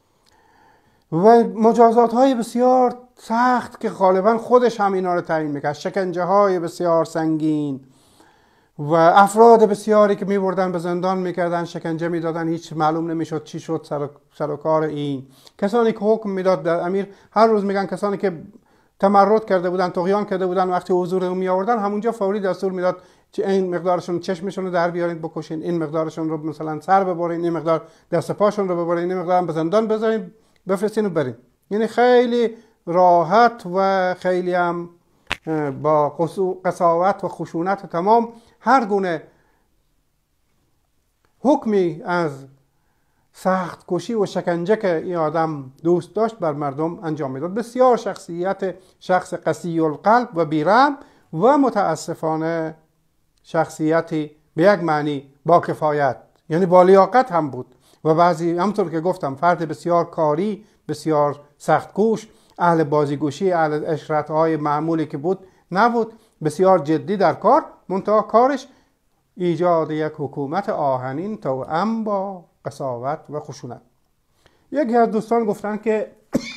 و مجازات های بسیار سخت که غالبا خودش هم اینا رو تعیین میکرد، شکنجه های بسیار سنگین و افراد بسیاری که میبردن به زندان میکردن، شکنجه میدادن، هیچ معلوم نمیشد چی شد سر, سر و کار این کسانی که حکم میداد در امیر. هر روز میگن کسانی که تمرد کرده بودن، طغیان کرده بودن، وقتی حضور اون می آوردن همونجا فوری دستور میداد این مقدارشون چشمشون رو در بیارین بکشین، این مقدارشون رو مثلا سر ببرین، این مقدار دست پاشون رو ببرین، این مقدار به زندان بذارین، بفرستین و برین. یعنی خیلی راحت و خیلی هم با قساوت و خشونت و تمام هر گونه حکمی از سخت کشی و شکنجه که این آدم دوست داشت بر مردم انجام میداد. بسیار شخصیت شخص قسی القلب و بیرحم و متاسفانه شخصیتی به یک معنی با کفایت، یعنی با لیاقت هم بود و بعضی همطور که گفتم فرد بسیار کاری، بسیار سخت کوش، اهل بازیگوشی، اهل اشرت‌های معمولی که بود نبود، بسیار جدی در کار. منتها کارش ایجاد یک حکومت آهنین توأم با قساوت و خشونت. یکی از دوستان گفتن که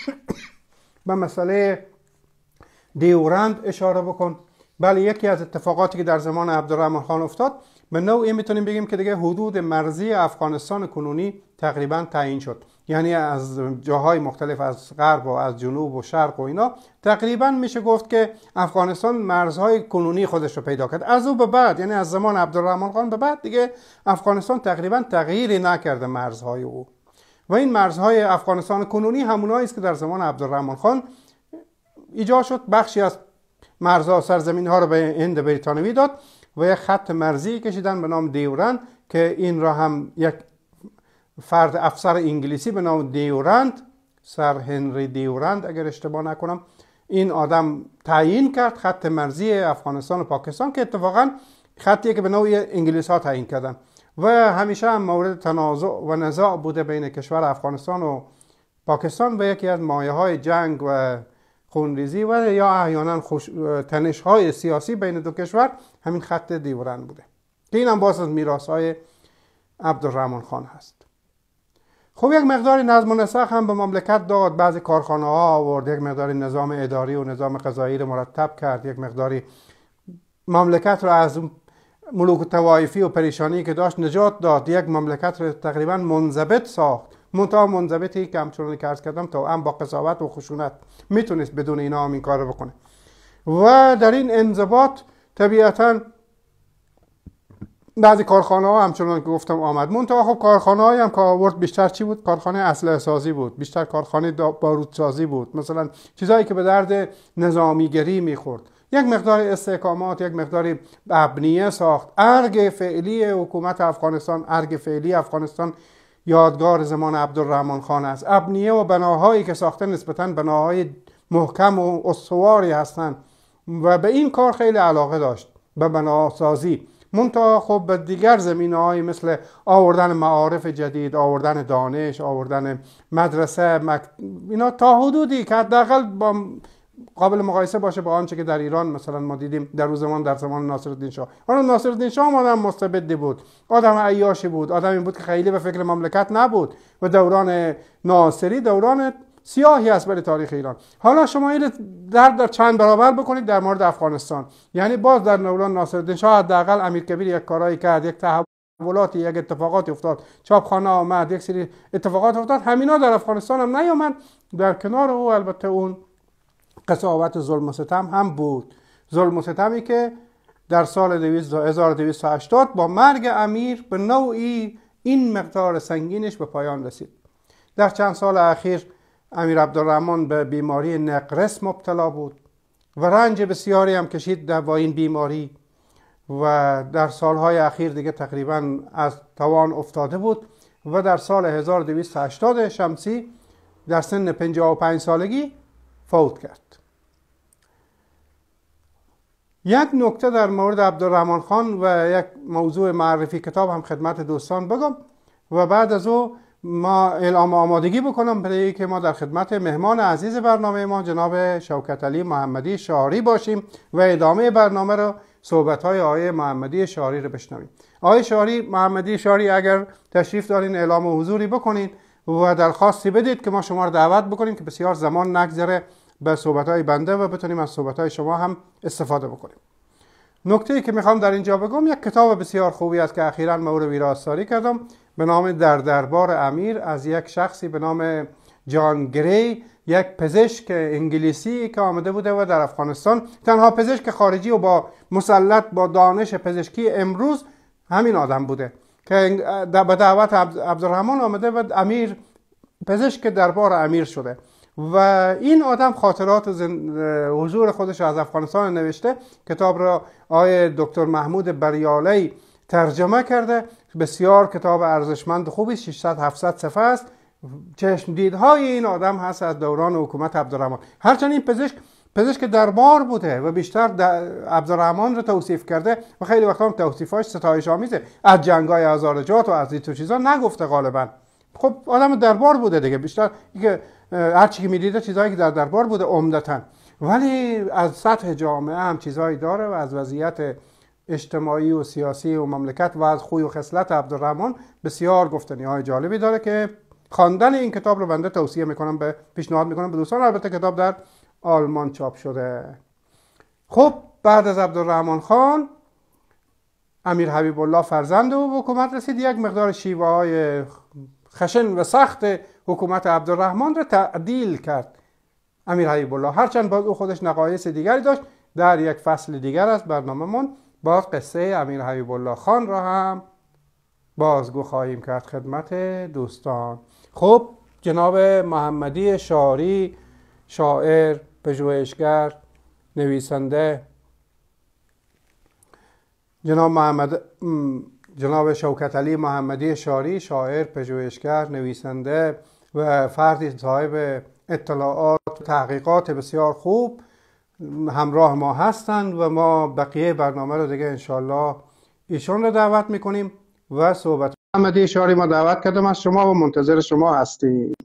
به مسئله دیورند اشاره بکن. بله، یکی از اتفاقاتی که در زمان عبدالرحمن خان افتاد، به نوعی میتونیم بگیم که دیگه حدود مرزی افغانستان کنونی تقریبا تعیین شد. یعنی از جاهای مختلف، از غرب و از جنوب و شرق و اینا، تقریبا میشه گفت که افغانستان مرزهای کنونی خودش رو پیدا کرد. از او به بعد، یعنی از زمان عبدالرحمن خان به بعد، دیگه افغانستان تقریبا تغییری نکرده مرزهای او. و این مرزهای افغانستان کنونی همونایی است که در زمان عبدالرحمن خان ایجاد شد. بخشی از مرزها سرزمین ها رو به هند بریتانوی داد و یک خط مرزی کشیدن به نام دیورند که این را هم یک فرد افسر انگلیسی به نام دیورند، سر هنری دیورند اگر اشتباه نکنم، این آدم تعیین کرد خط مرزی افغانستان و پاکستان، که اتفاقا خطیه که به نوعی انگلیس ها تعیین کردن و همیشه هم مورد تنازع و نزاع بوده بین کشور افغانستان و پاکستان و یکی از مایه های جنگ و خونریزی و یا احیانا تنش های سیاسی بین دو کشور همین خط دیورند بوده که این هم باز از میراث های عبدالرحمن خان هست. خب یک مقداری نظم و نسق هم به مملکت داد، بعضی کارخانه ها آورد، یک مقداری نظام اداری و نظام قضایی رو مرتب کرد، یک مقداری مملکت رو از ملوک طوایفی و پریشانی که داشت نجات داد، یک مملکت رو تقریبا منضبط ساخت. منتها منضبطی که همچنان که عرض کردم توأم با قساوت و خشونت، میتونست بدون اینا هم این کار رو بکنه. و در این انضباط طبیعتاً بعضی کارخانه ها همچنان که گفتم آمد. منتها خب کارخانه هایی هم که آورد بیشتر چی بود؟ کارخانه اسلحه سازی بود، بیشتر کارخانه بارود سازی بود، مثلا چیزایی که به درد نظامیگری میخورد. یک مقدار استحکامات، یک مقدار ابنیه ساخت. ارگ فعلی حکومت افغانستان، ارگ فعلی افغانستان یادگار زمان عبدالرحمن خان است. ابنیه و بناهایی که ساخته نسبتاً بناهای محکم و استواری هستند و به این کار خیلی علاقه داشت، به بناسازی. منتها خب به دیگر زمینه‌های مثل آوردن معارف جدید، آوردن دانش، آوردن مدرسه، مکت... اینا تا حدودی که حداقل با قابل مقایسه باشه با آنچه که در ایران مثلا ما دیدیم در روز زمان در زمان ناصرالدین شاه. حالا ناصرالدین شاه آدم مستبدی بود، آدم عیاشی بود، آدمی بود که خیلی به فکر مملکت نبود و دوران ناصری دوران سیاهی است برای تاریخ ایران. حالا شما این در در چند برابر بکنید در مورد افغانستان. یعنی باز در دوران ناصرالدین شاه حداقل امیرکبیر یک کارایی کرد، یک تحولاتی، یک اتفاقاتی افتاد، چاپخانه آمد، یک سری اتفاقات افتاد، همینا در افغانستان هم نیامد. در کنار او البته اون قساوت ظلم و ستم هم بود. ظلم و ستمی که در سال هزار و دویست و هشتاد با مرگ امیر به نوعی این مقدار سنگینش به پایان رسید. در چند سال اخیر امیر عبدالرحمن به بیماری نقرس مبتلا بود و رنج بسیاری هم کشید در با این بیماری و در سالهای اخیر دیگه تقریبا از توان افتاده بود و در سال هزار و دویست و هشتاد شمسی در سن پنجاه و پنج سالگی فوت کرد. یک نکته در مورد عبدالرحمن خان و یک موضوع معرفی کتاب هم خدمت دوستان بگم و بعد از او ما اعلام آمادگی بکنم برای که ما در خدمت مهمان عزیز برنامه ما جناب شوکت علی محمدی شاعری باشیم و ادامه برنامه رو صحبت‌های آقای محمدی شاعری رو بشنویم. آقای شاعری محمدی شاعری اگر تشریف دارین اعلام حضوری بکنین و درخواستی بدید که ما شما رو دعوت بکنیم که بسیار زمان نگذره به صحبت‌های بنده و بتونیم از صحبت‌های شما هم استفاده بکنیم. نکته‌ای که میخوام در اینجا بگم یک کتاب بسیار خوبی است که اخیراً من رو ویراستاری کردم به نام در دربار امیر از یک شخصی به نام جان گری یک پزشک انگلیسی که آمده بوده و در افغانستان، تنها پزشک خارجی و با مسلط با دانش پزشکی امروز همین آدم بوده که به دعوت عبدالرحمن آمده و امیر پزشک دربار امیر شده و این آدم خاطرات حضور خودش از افغانستان نوشته. کتاب را آقای دکتر محمود بریالی ترجمه کرده. بسیار کتاب ارزشمند خوبی، ششصد هفتصد صفحه است. چشم دیدهای این آدم هست از دوران حکومت عبدالرحمن. هرچند این پزشک پزشک دربار بوده و بیشتر عبدالرحمن رو توصیف کرده و خیلی وقتا هم توصیفاش ستایش آمیزه. از جنگای هزارجات و از این تو چیزا نگفته غالبا. خب آدم دربار بوده دیگه، بیشتر که هر چی که میدیده چیزایی که در دربار بوده عمدتاً، ولی از سطح جامعه هم چیزایی داره و از وضعیت اجتماعی و سیاسی و مملکت و از خوی و خصلت عبدالرحمن بسیار گفتنی‌های جالبی داره که خواندن این کتاب رو بنده توصیه میکنم، به پیشنهاد میکنم به دوستان. البته کتاب در آلمان چاپ شده. خب بعد از عبدالرحمن خان امیر حبیب الله فرزند او حکومت رسید. یک مقدار شیوه های خشن و سخت حکومت عبدالرحمن رو تعدیل کرد امیر حبیب الله، هرچند باز او خودش نقایص دیگری داشت. در یک فصل دیگر از برنامه‌مون باز قصه امیر حبیب الله خان را هم بازگو خواهیم کرد خدمت دوستان. خب جناب محمدی شاری، شاعر، پژوهشگر، نویسنده، جناب محمد جناب شوکت علی محمدی شاری، شاعر، پژوهشگر، نویسنده و فردی صاحب اطلاعات و تحقیقات بسیار خوب همراه ما هستند و ما بقیه برنامه رو دیگه انشالله ایشون رو دعوت میکنیم و صحبت. محمدی شاری ما دعوت کردم از شما و منتظر شما هستیم.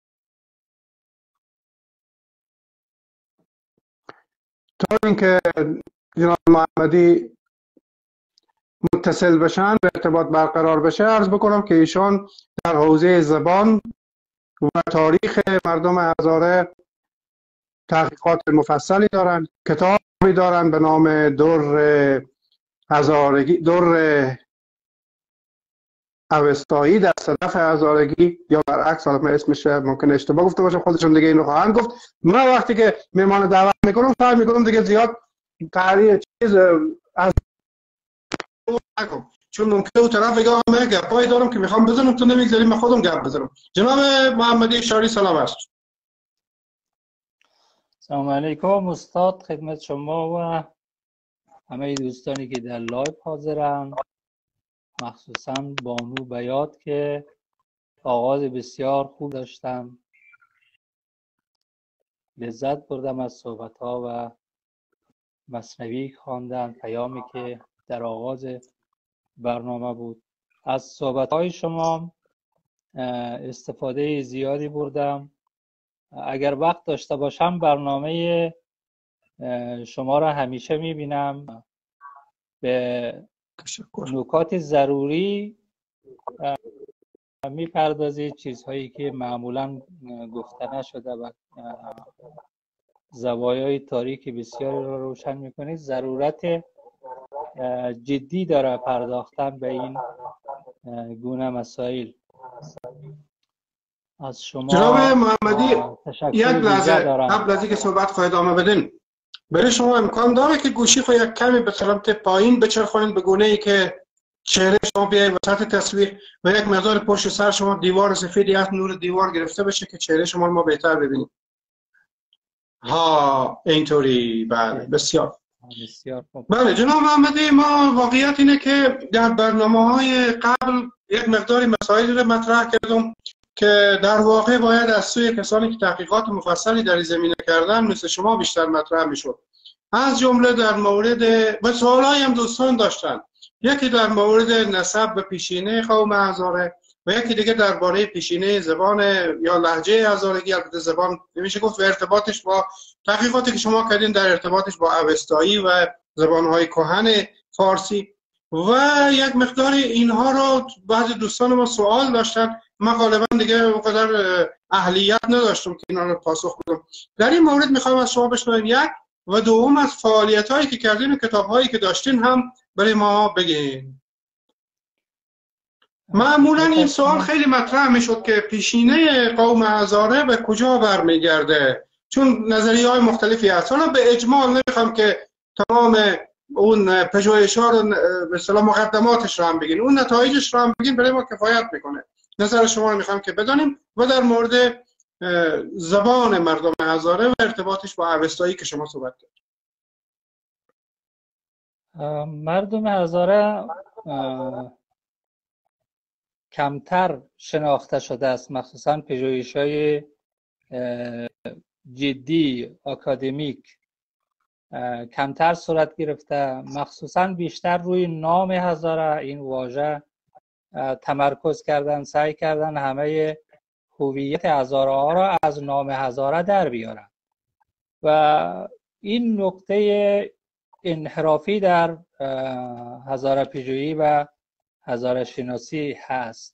تا اینکه جناب محمدی متصل بشن، به ارتباط برقرار بشه، عرض بکنم که ایشان در حوزه زبان و تاریخ مردم هزاره تحقیقات مفصلی دارن. کتابی دارن به نام در هزارگی، در اوستایی در صدف هزارگی، یا برعکس، حالا من اسمش ممکن اشتباه گفته باشم، خودشون دیگه اینو خواهند گفت. من وقتی که مهمان دعوت میکنم سعی میکنم دیگه زیاد تحریه چیز از نکنم، چون ممکنه اون طرف بگه من گپایی دارم که میخوام بزنم تو نمیگذاری من خودم گپ بزنم. جناب محمدی شاری سلام است. سلام علیکم استاد، خدمت شما و همه دوستانی که در لایو حاضرن، مخصوصا بانو بیات که آغاز بسیار خوب داشتم، لذت بردم از صحبت ها و مثنوی خواندن، پیامی که در آغاز برنامه بود. از صحبت های شما استفاده زیادی بردم. اگر وقت داشته باشم برنامه شما را همیشه میبینم، به نکات ضروری میپردازید، چیزهایی که معمولا گفته نشده و زوایای تاریکی بسیاری را روشن میکنید. ضرورت جدی داره پرداختن به این گونه مسائل. از شما جناب محمدی یک لحظه قبل از اینکه صحبت خواهید ادامه بدین، برای شما امکان داره که گوشی خو یک کمی به سمت پایین بچرخونید به گونه ای که چهره شما بیاید وسط تصویر و یک مقدار پشت سر شما دیوار سفیدی از نور دیوار گرفته بشه که چهره شما رو ما بهتر ببینیم. ها اینطوری. بله بسیار بسیار خوب. بله جناب محمدی، ما واقعیت اینه که در برنامه‌های قبل یک مقداری مسائلی رو مطرح کردم که در واقع باید از سوی کسانی که تحقیقات مفصلی در این زمینه کردن مثل شما بیشتر مطرح میشد. از جمله در مورد و سوالایی هم دوستان داشتن، یکی در مورد نسب و پیشینه قوم هزاره و یکی دیگه درباره پیشینه زبان یا لهجه هزارگی، البته زبان نمیشه گفت، و ارتباطش با تحقیقاتی که شما کردین در ارتباطش با اوستایی و زبانهای کهن فارسی و یک مقدار اینها رو بعضی دوستان ما سوال داشتن. من غالبا دیگه اونقدر اهلیت نداشتم که اینا رو پاسخ بدم. در این مورد میخوام از شما بشنویم، یک و دوم از فعالیت‌هایی که کردین و کتاب‌هایی که داشتین هم برای ما بگین. معمولا این سوال خیلی مطرح میشد که پیشینه قوم هزاره به کجا برمیگرده، چون نظریه های مختلفی هست. حالا به اجمال نمیخوام که تمام اون پژوهش‌ها رو به اصطلاح مقدماتش رو هم بگین، اون نتایجش رو هم بگین، برای ما کفایت میکنه. نظر شما رو میخوام که بدانیم و در مورد زبان مردم هزاره و ارتباطش با اوستایی که شما صحبت کردید. مردم هزاره کمتر شناخته شده است، مخصوصا پژوهش‌های جدی آکادمیک کمتر صورت گرفته، مخصوصا بیشتر روی نام هزاره این واژه تمرکز کردن، سعی کردن همه هویت هزاره ها را از نام هزاره در بیارن و این نقطه انحرافی در هزاره پژوهی و هزاره شناسی هست.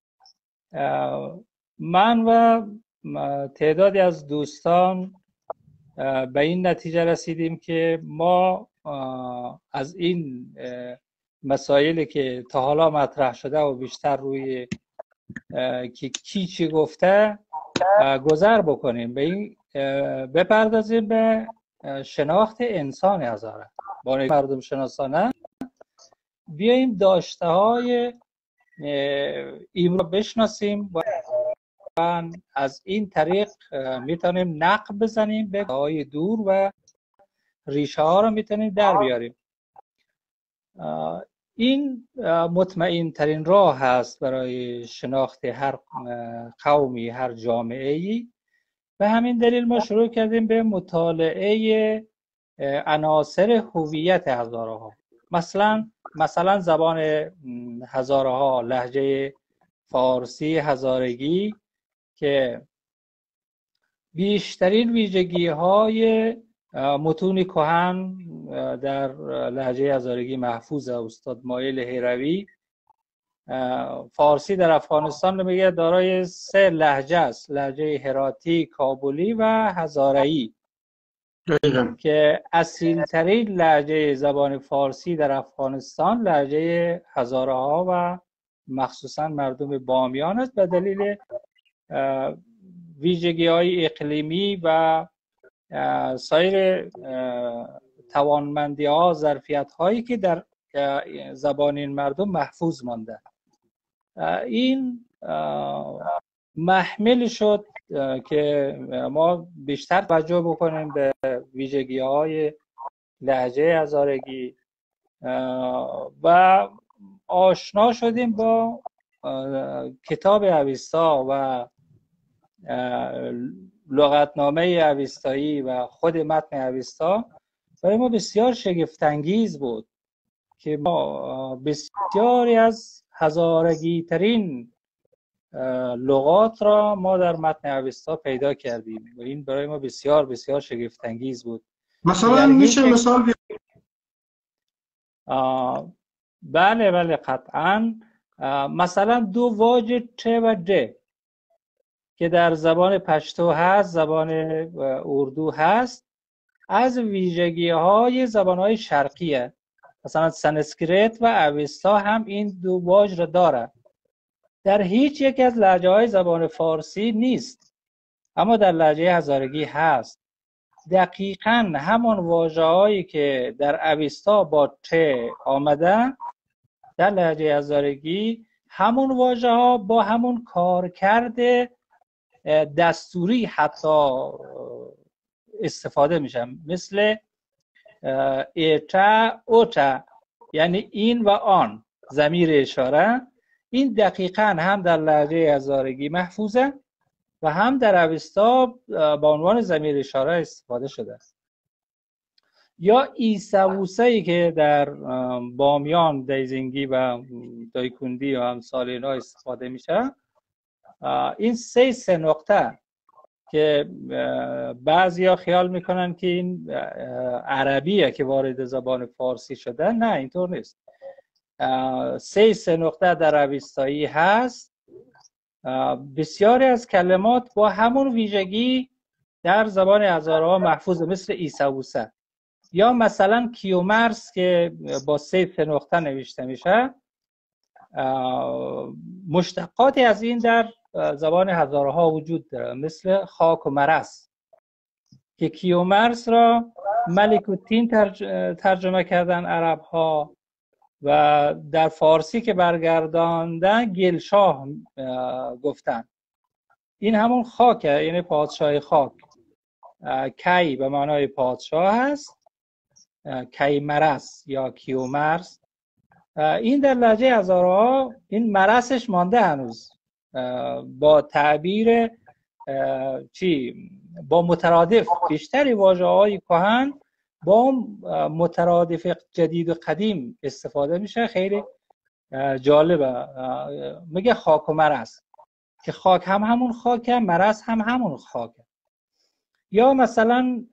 من و تعدادی از دوستان به این نتیجه رسیدیم که ما از این مسائلی که تا حالا مطرح شده و بیشتر روی که کی چی گفته گذر بکنیم، به این بپردازیم به شناخت انسان هزاره. با مردم شناسانه بیاییم داشته های این رو بشناسیم و از این طریق میتونیم نقب بزنیم به های دور و ریشه ها رو میتونیم در بیاریم. این مطمئن ترین راه هست برای شناخت هر قومی، هر جامعه‌ای. به همین دلیل ما شروع کردیم به مطالعه عناصر هویت هزاره ها. مثلا مثلا زبان هزاره ها، لهجه فارسی هزارگی که بیشترین ویژگی های متون کهن در لهجه هزارگی محفوظ. استاد مایل هیروی فارسی در افغانستان میگه دارای سه لهجه است: لهجه هراتی، کابلی و هزاره‌ای که اصیل ترین لهجه زبان فارسی در افغانستان لهجه هزاره ها و مخصوصا مردم بامیان است، به دلیل ویژگی های اقلیمی و سایر توانمندی ها، ظرفیت هایی که در زبان این مردم محفوظ مانده. این محمل شد که ما بیشتر توجه بکنیم به ویژگی های لهجه هزارگی و آشنا شدیم با کتاب اویستا و لغتنامه اویستایی و خود متن اویستا. برای ما بسیار شگفت انگیز بود که ما بسیاری از هزارگی ترین لغات را ما در متن اویستا پیدا کردیم و این برای ما بسیار بسیار شگفت انگیز بود. مثلا میشه مثال بیارید؟ بله بله قطعا. مثلا دو واژه چه و جه که در زبان پشتو هست، زبان اردو هست، از ویژگی های زبان های شرقیه. مثلا سانسکریت و اویستا هم این دو واژه را داره. در هیچ یک از لهجه های زبان فارسی نیست، اما در لهجه هزارگی هست. دقیقاً همان واژه هایی که در اویستا با چه آمده، در لهجه هزارگی همون واژه ها با همون کارکرد دستوری حتی استفاده میشن، مثل ایتا اوتا، یعنی این و آن، ضمیر اشاره. این دقیقاً هم در لهجه هزارگی محفوظه و هم در اویستا با عنوان ضمیر اشاره استفاده شده است. یا ایساووسایی که در بامیان، دیزنگی و دایکندی و همسال اینا استفاده میشه. این سه سه نقطه که بعضیا خیال میکنن که این عربیه که وارد زبان فارسی شده، نه اینطور نیست. سه سه نقطه در اویستایی هست. بسیاری از کلمات با همون ویژگی در زبان هزاره ها محفوظ، مثل ایساووسه. یا مثلا کیومرس که با سه سه نقطه نوشته میشه، مشتقاتی از این در زبان هزاره ها وجود داره، مثل خاک و مرس که کیومرس را ملک الطین ترجمه کردن عرب ها و در فارسی که برگرداندن گلشاه گفتن. این همون خاکه، یعنی پادشاه خاک. کی به معنای پادشاه هست، کی مرس یا کیومرس. این در لهجه هزاره ها این مرسش مانده هنوز، با تعبیر چی با مترادف بیشتری واژه های کهن با مترادف جدید و قدیم استفاده میشه. خیلی جالبه. میگه خاک و مرس که خاک هم همون خاکه، مرس هم همون خاکه. یا مثلا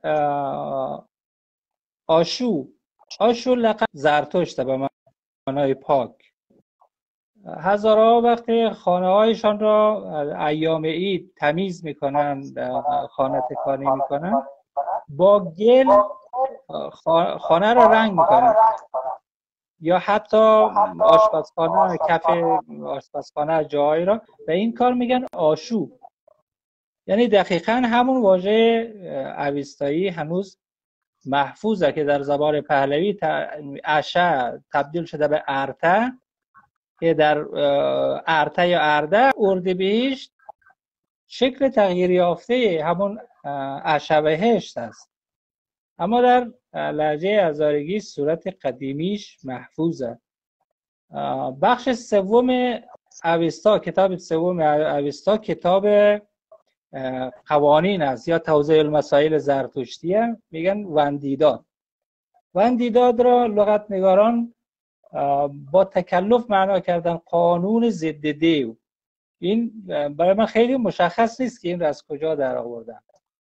آشو آشو لقب زرتشته به معنای پاک. هزاره ها وقتی خانه هایشان را ایام عید تمیز میکنن، خانه تکانی میکنن، با گل خانه را رنگ میکنن. یا حتی آشپزخانه، کف آشپزخانه جایی را به این کار میگن آشو. یعنی دقیقاً همون واژه اوستایی هنوز محفوظه که در زبان پهلوی عشه تبدیل شده به ارته، که در ارته یا ارده اردیبهشت شکل تغییر یافته همون عشه بهشت است، اما در لهجه هزارگی صورت قدیمیش محفوظه. بخش سوم اوستا، کتاب سوم اوستا کتاب قوانین است یا توضیح المسائل زرتشتیه. میگن وندیداد. وندیداد را لغتنگاران با تکلف معنا کردن قانون ضد دیو. این برای من خیلی مشخص نیست که این را از کجا در آوردن،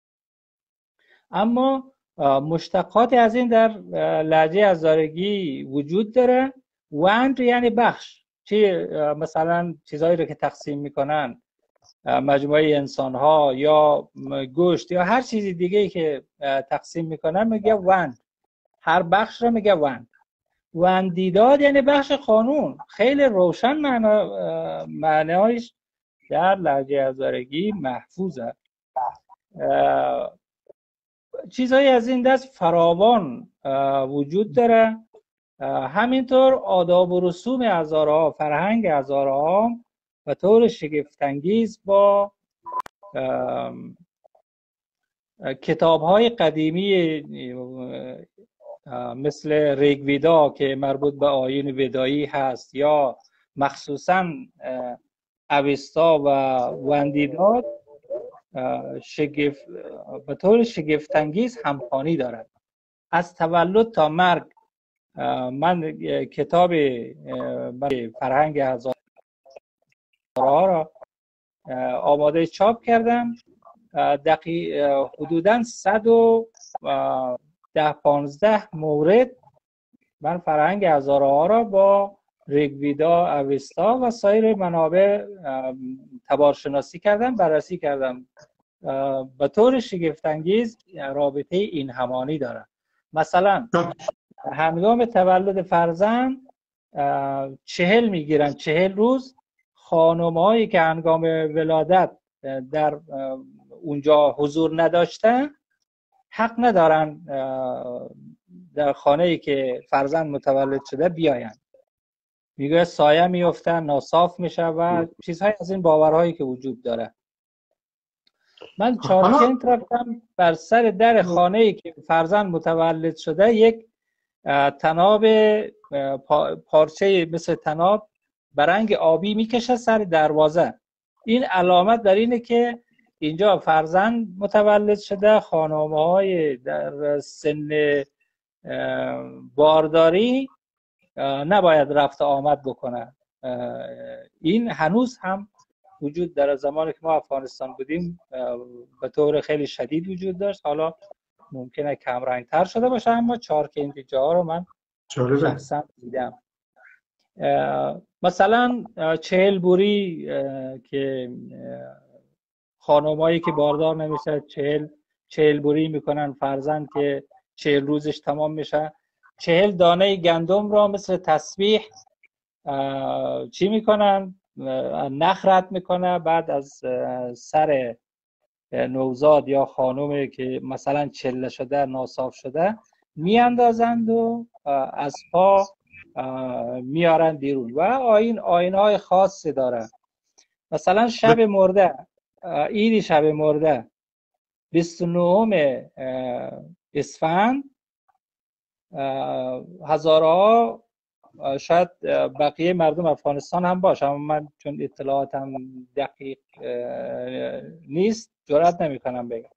اما مشتقات از این در لهجه هزارگی وجود داره. وند یعنی بخش، چی مثلا چیزایی رو که تقسیم میکنن، مجموعه انسان ها یا گوشت یا هر چیزی دیگه‌ای که تقسیم میکنن میگه وند. هر بخش رو میگه وند. وندیداد یعنی بخش قانون. خیلی روشن معنا معنایش در لهجه هزارگی محفوظه. چیزهایی از این دست فراوان وجود داره. همینطور آداب و رسوم هزاره ها، فرهنگ هزاره ها و طور شگفت‌انگیز با کتاب‌های قدیمی مثل ریگویدا که مربوط به آیین ودایی هست یا مخصوصاً اوستا و وندیداد شگفت به طور شگفت‌انگیز همخوانی دارد. از تولد تا مرگ من کتاب فرهنگ هزاره ها را آماده چاپ کردم. دقیق حدوداً صد و ده پانزده مورد من فرهنگ هزاره ها را با ریگویدا، اوستا و سایر منابع تبارشناسی کردم، بررسی کردم. به طور شگفت‌انگیز رابطه این همانی دارد. مثلا هنگام تولد فرزند چهل میگیرن، چهل روز. خانم‌هایی که هنگام ولادت در اونجا حضور نداشتن حق ندارن در خانه‌ای که فرزند متولد شده بیاین. میگه سایه میفتن، ناصاف میشه و چیزهای از این باورهایی که وجود داره. من چارکنت رفتم، بر سر در خانه‌ای که فرزند متولد شده یک تناب پارچه مثل تناب به رنگ آبی میکشه سر دروازه. این علامت در اینه که اینجا فرزند متولد شده. خانم‌های در سن بارداری نباید رفت آمد بکنن. این هنوز هم وجود داره. زمانی که ما افغانستان بودیم به طور خیلی شدید وجود داشت. حالا ممکنه کم رنگ تر شده باشه، اما چارکند جاها رو من شخصا دیدم. مثلا چهل بوری که خانمایی که باردار نمیشه چهل چهل بوری میکنن فرزند که چهل روزش تمام میشه. چهل دانه گندم را مثل تسبیح چی میکنن؟ نخ رد میکنه، بعد از سر نوزاد یا خانومی که مثلا چله شده ناصاف شده میاندازند و از پا میارن بیرون. و آیین آیین های خاصی داره. مثلا شب مرده، عید شب مرده بیست و نهم اسفند، هزارها، شاید بقیه مردم افغانستان هم باشه، اما من چون اطلاعاتم دقیق نیست جرئت نمیکنم بگم،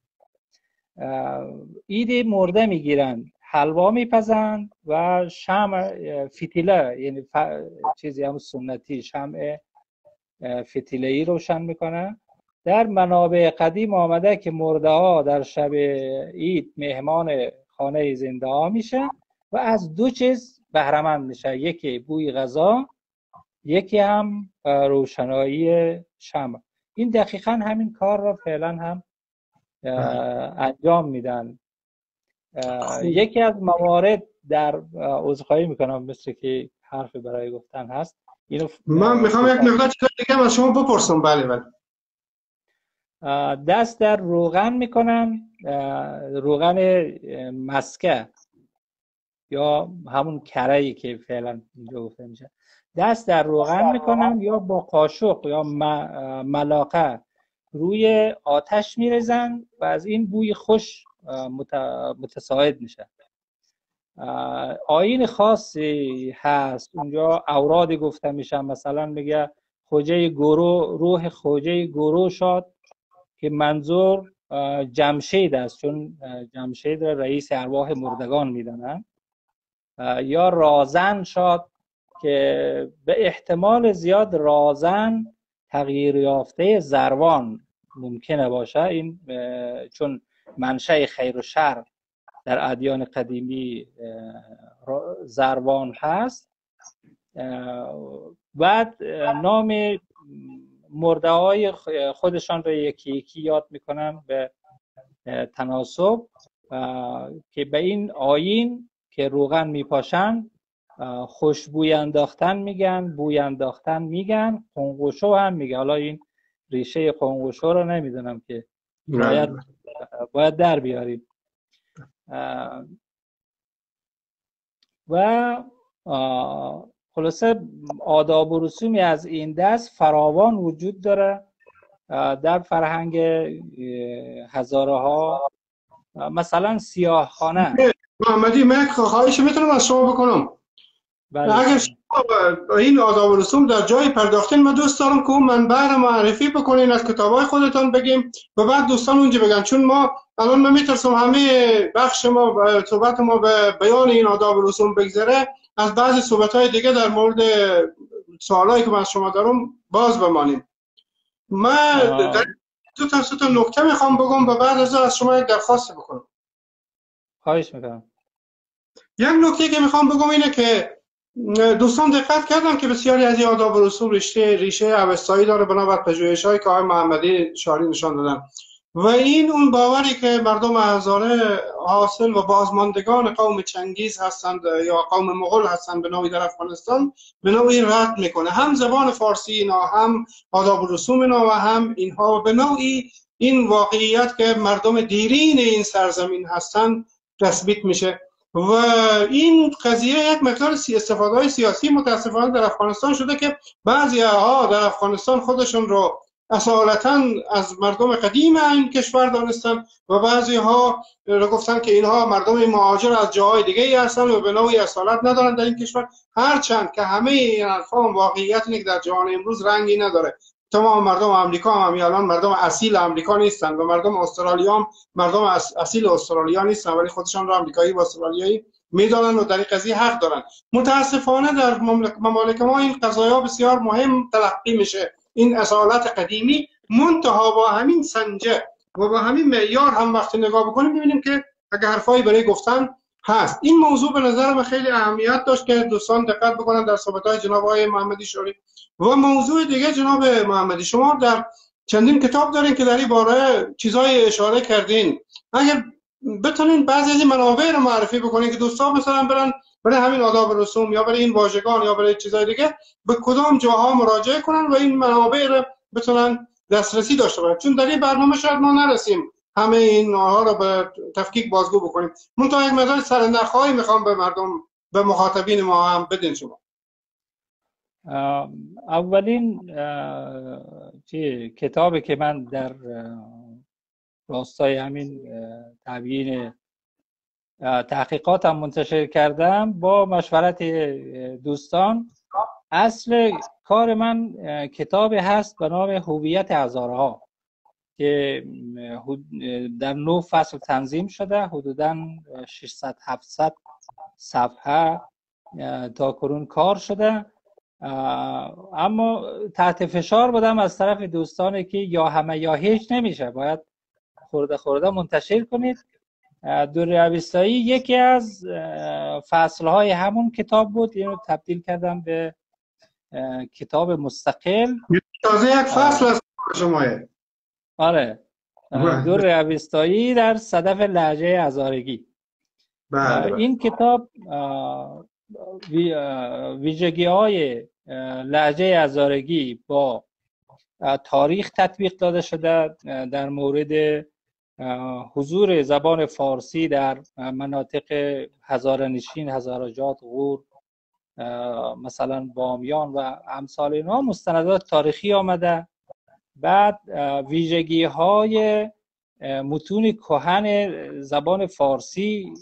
عید مرده میگیرن، حلوا میپزن و شمع فتیله، یعنی ف... چیزی هم سنتی، شمع فتیله‌ای روشن میکنن. در منابع قدیم آمده که مرده ها در شب عید مهمان خانه زنده ها میشه و از دو چیز بهره‌مند میشه، یکی بوی غذا، یکی هم روشنایی شمع. این دقیقاً همین کار را فعلا هم انجام میدن. یکی از موارد در عذرخواهی میکنم مثل که حرف برای گفتن هست، اینو من میخوام یک مقدار چیز دیگه از شما بپرسم. بله بله. دست در روغن میکنن، روغن مسکه یا همون کره‌ای که فعلا اینجا گفته میشه، دست در روغن میکنن یا با قاشق یا ملاقه روی آتش میریزن و از این بوی خوش متساعد میشه. آیین خاصی هست اونجا، اورادی گفته میشن، مثلا میگه خوجه گرو، روح خوجه گرو شاد، که منظور جمشید است، چون جمشید رئیس ارواح مردگان میدونن. یا رازن شاد که به احتمال زیاد رازن تغییر یافته زروان ممکنه باشه، این چون منشأ خیر و شر در ادیان قدیمی زروان هست. بعد نام مرده های خودشان را یکی یکی یاد میکنن به تناسب، که به این آیین که روغن میپاشن خوشبوی انداختن میگن، بوی انداختن میگن، قنقوشو هم میگه. حالا این ریشه قنقوشو رو نمیدونم که باید باید در بیاریم. و خلاصه آداب و رسومی از این دست فراوان وجود داره در فرهنگ هزاره ها. مثلا سیاه خانه محمدی، من خواهش میتونم از شما بکنم؟ بله. اگر شما این آداب و رسوم در جای پرداختین، من دوست دارم که اون منبع رو معرفی بکنین، از کتابای خودتان بگیم و بعد دوستان اونجا بگن، چون ما الان من میترسم همه بخش ما صحبت ما به بیان این آداب و رسوم بگذره، از بعضی صحبت‌های دیگه در مورد سوالایی که من از شما دارم باز بمانیم. من در دو تا سه تا نکته میخوام بگم و بعد از از شما یک درخواست بکنم. خواهش میکنم. یک نکته که میخوام بگم اینه که دوستان دقت کردن که بسیاری از این آداب و رسوم ریشه ریشه اوستایی داره، بنابر پژوهش‌هایی که آقای محمدی شاری نشان دادن، و این اون باوری که مردم هزاره حاصل و بازماندگان قوم چنگیز هستند یا قوم مغول هستند به نوعی در افغانستان، به نوعی رد میکنه هم زبان فارسی اینا، هم آداب و رسوم اینا و هم اینها، به نوعی این واقعیت که مردم دیرین این سرزمین هستند تثبیت میشه. و این قضیه یک مقدار استفاده های سیاسی متاسفانه در افغانستان شده که بعضی ها در افغانستان خودشون رو اصالتا از مردم قدیم این کشور دانستن و بعضی ها رو گفتن که اینها مردم مهاجر از جاهای دیگه ای هستن و به نوعی اصالت ندارن در این کشور، هرچند که همه این ارقام واقعیت اینه که در جهان امروز رنگی نداره. تمام مردم آمریکا هم الان مردم اصیل آمریکا نیستن و مردم استرالیا هم مردم اصیل استرالیا نیستن، ولی خودشان رو آمریکایی و استرالیایی میدانن و در این قضیه حق دارن. متاسفانه در مملکت ما این قضایا بسیار مهم تلقی میشه، این اصالت قدیمی، منتها با همین سنجه و با همین معیار هم وقتی نگاه بکنیم ببینیم که اگه حرفایی برای گفتن هست. این موضوع به نظر من خیلی اهمیت داشت که دوستان دقت بکنن در صحبت‌های جناب آقای محمدی شاری. و موضوع دیگه جناب محمدی، شما در چندین کتاب دارین که در این باره چیزای اشاره کردین، اگر بتونین بعضی از این منابع رو معرفی بکنین که دوستان مثلا برن برای همین آداب و رسوم یا برای این واژگان یا برای چیزای دیگه به کدام جاها مراجعه کنن و این منابع رو بتونن دسترسی داشته باشن. چون در این برنامه شاید ما نرسیم همه اینها رو به تفکیک بازگو بکنیم. منتها یک مقدار سرنخ‌هایی میخوام به مردم، به مخاطبین ما هم بدین شما. اولین کتابی که من در راستای همین تبیین تحقیقاتم منتشر کردم با مشورت دوستان، اصل کار من کتابی هست به نام هویت هزارها که در نه فصل تنظیم شده، حدوداً ششصد هفتصد صفحه تا کنون کار شده. اما تحت فشار بودم از طرف دوستانی که یا همه یا هیچ نمیشه، باید خورده خورده منتشر کنید. دوره اوستایی یکی از فصلهای همون کتاب بود، اینو تبدیل کردم به کتاب مستقل. تازه یک فصل از شماه. آره، دوره اوستایی در صدف لهجه هزارگی. این کتاب ویژگی های لهجه هزارگی با تاریخ تطبیق داده شده در مورد حضور زبان فارسی در مناطق هزارنشین، هزارجات، غور، مثلا بامیان و امثال اینها مستندات تاریخی آمده. بعد ویژگی های متون کهن زبان فارسی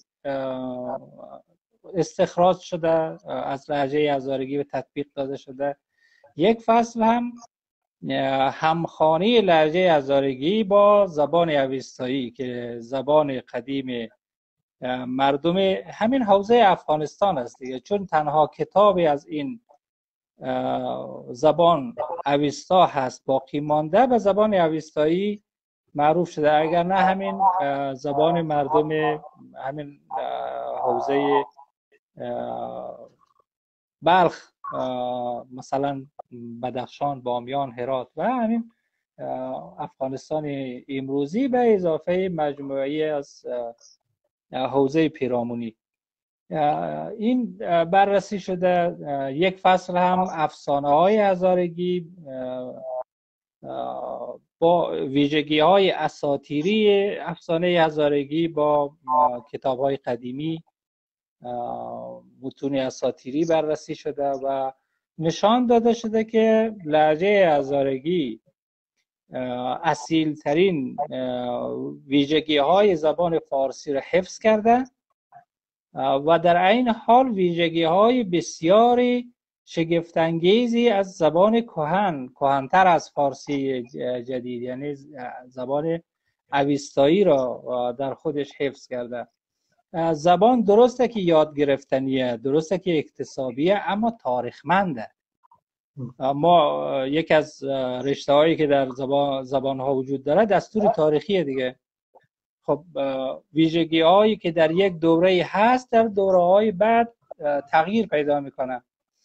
استخراج شده از لهجه هزارگی و تطبیق داده شده. یک فصل هم همخوانی لهجه هزارگی با زبان اوستایی که زبان قدیم مردم همین حوزه افغانستان است دیگه، چون تنها کتابی از این زبان اوستا هست باقی مانده به زبان اوستایی معروف شده، اگر نه همین زبان مردم همین حوزه بلخ، مثلا بدخشان، بامیان، هرات و همین افغانستان امروزی به اضافه مجموعی از حوزه پیرامونی. این بررسی شده. یک فصل هم افسانه های هزارگی با ویژگی های اساطیری افسانه هزارگی با کتاب های قدیمی، متون اساطیری بررسی شده و نشان داده شده که لهجه هزارگی اصیل ترین ویژگی های زبان فارسی را حفظ کرده و در این حال ویژگی های بسیاری شگفت‌انگیزی از زبان کهن، کهن‌تر از فارسی جدید، یعنی زبان اوستایی را در خودش حفظ کرده. زبان درسته که یاد گرفتنیه، درسته که اکتسابیه، اما تاریخمنده. ما یک از رشته هایی که در زبان زبان ها وجود داره دستور تاریخیه دیگه. خب ویژگی هایی که در یک دوره هست در دوره های بعد تغییر پیدا میکنه.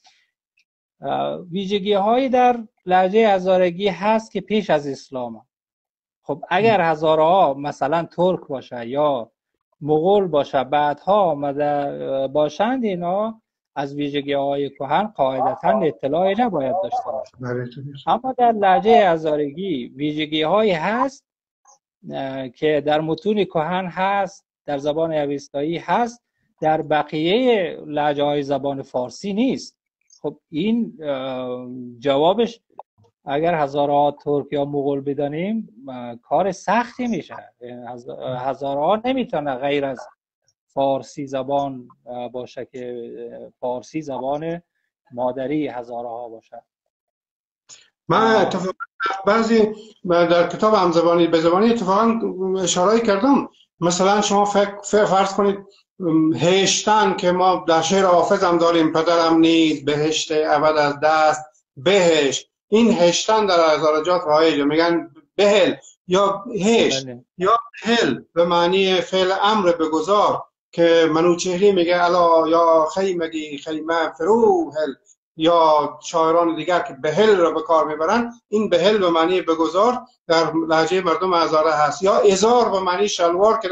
ویژگی هایی در لهجه هزارگی هست که پیش از اسلام. خب اگر هزارها مثلا ترک باشه یا مغول باشه بعدها آمده باشند، اینا از ویژگی های کهن قاعدتا اطلاعی نباید داشته باشند. اما در لهجه هزارگی ویژگی هایی هست که در متون کهن هست، در زبان اوستایی هست، در بقیه لهجه های زبان فارسی نیست. خب این جوابش اگر هزارها ترک یا مغول بدانیم کار سختی میشه. هزارها نمیتونه غیر از فارسی زبان باشه که فارسی زبان مادری هزارها باشه. من اتفاقا بعضی در کتاب همزبانی به زبانی اتفاقا اشاره کردم. مثلا شما فکر فرض کنید هشتن که ما در شعر حافظ هم داریم، پدرم نیز بهشت ابد از دست بهشت. این هشتن در هزارجات رایجه، میگن بهل یا هشت یا بهل به معنی فعل امر بگذار که منوچهری میگه الا یا خیمگی خیمه فرو هل، یا شاعران دیگر که بهل را به کار میبرن. این بهل به معنی بگذار در لهجه مردم هزاره هست، یا ازار به معنی شلوار که در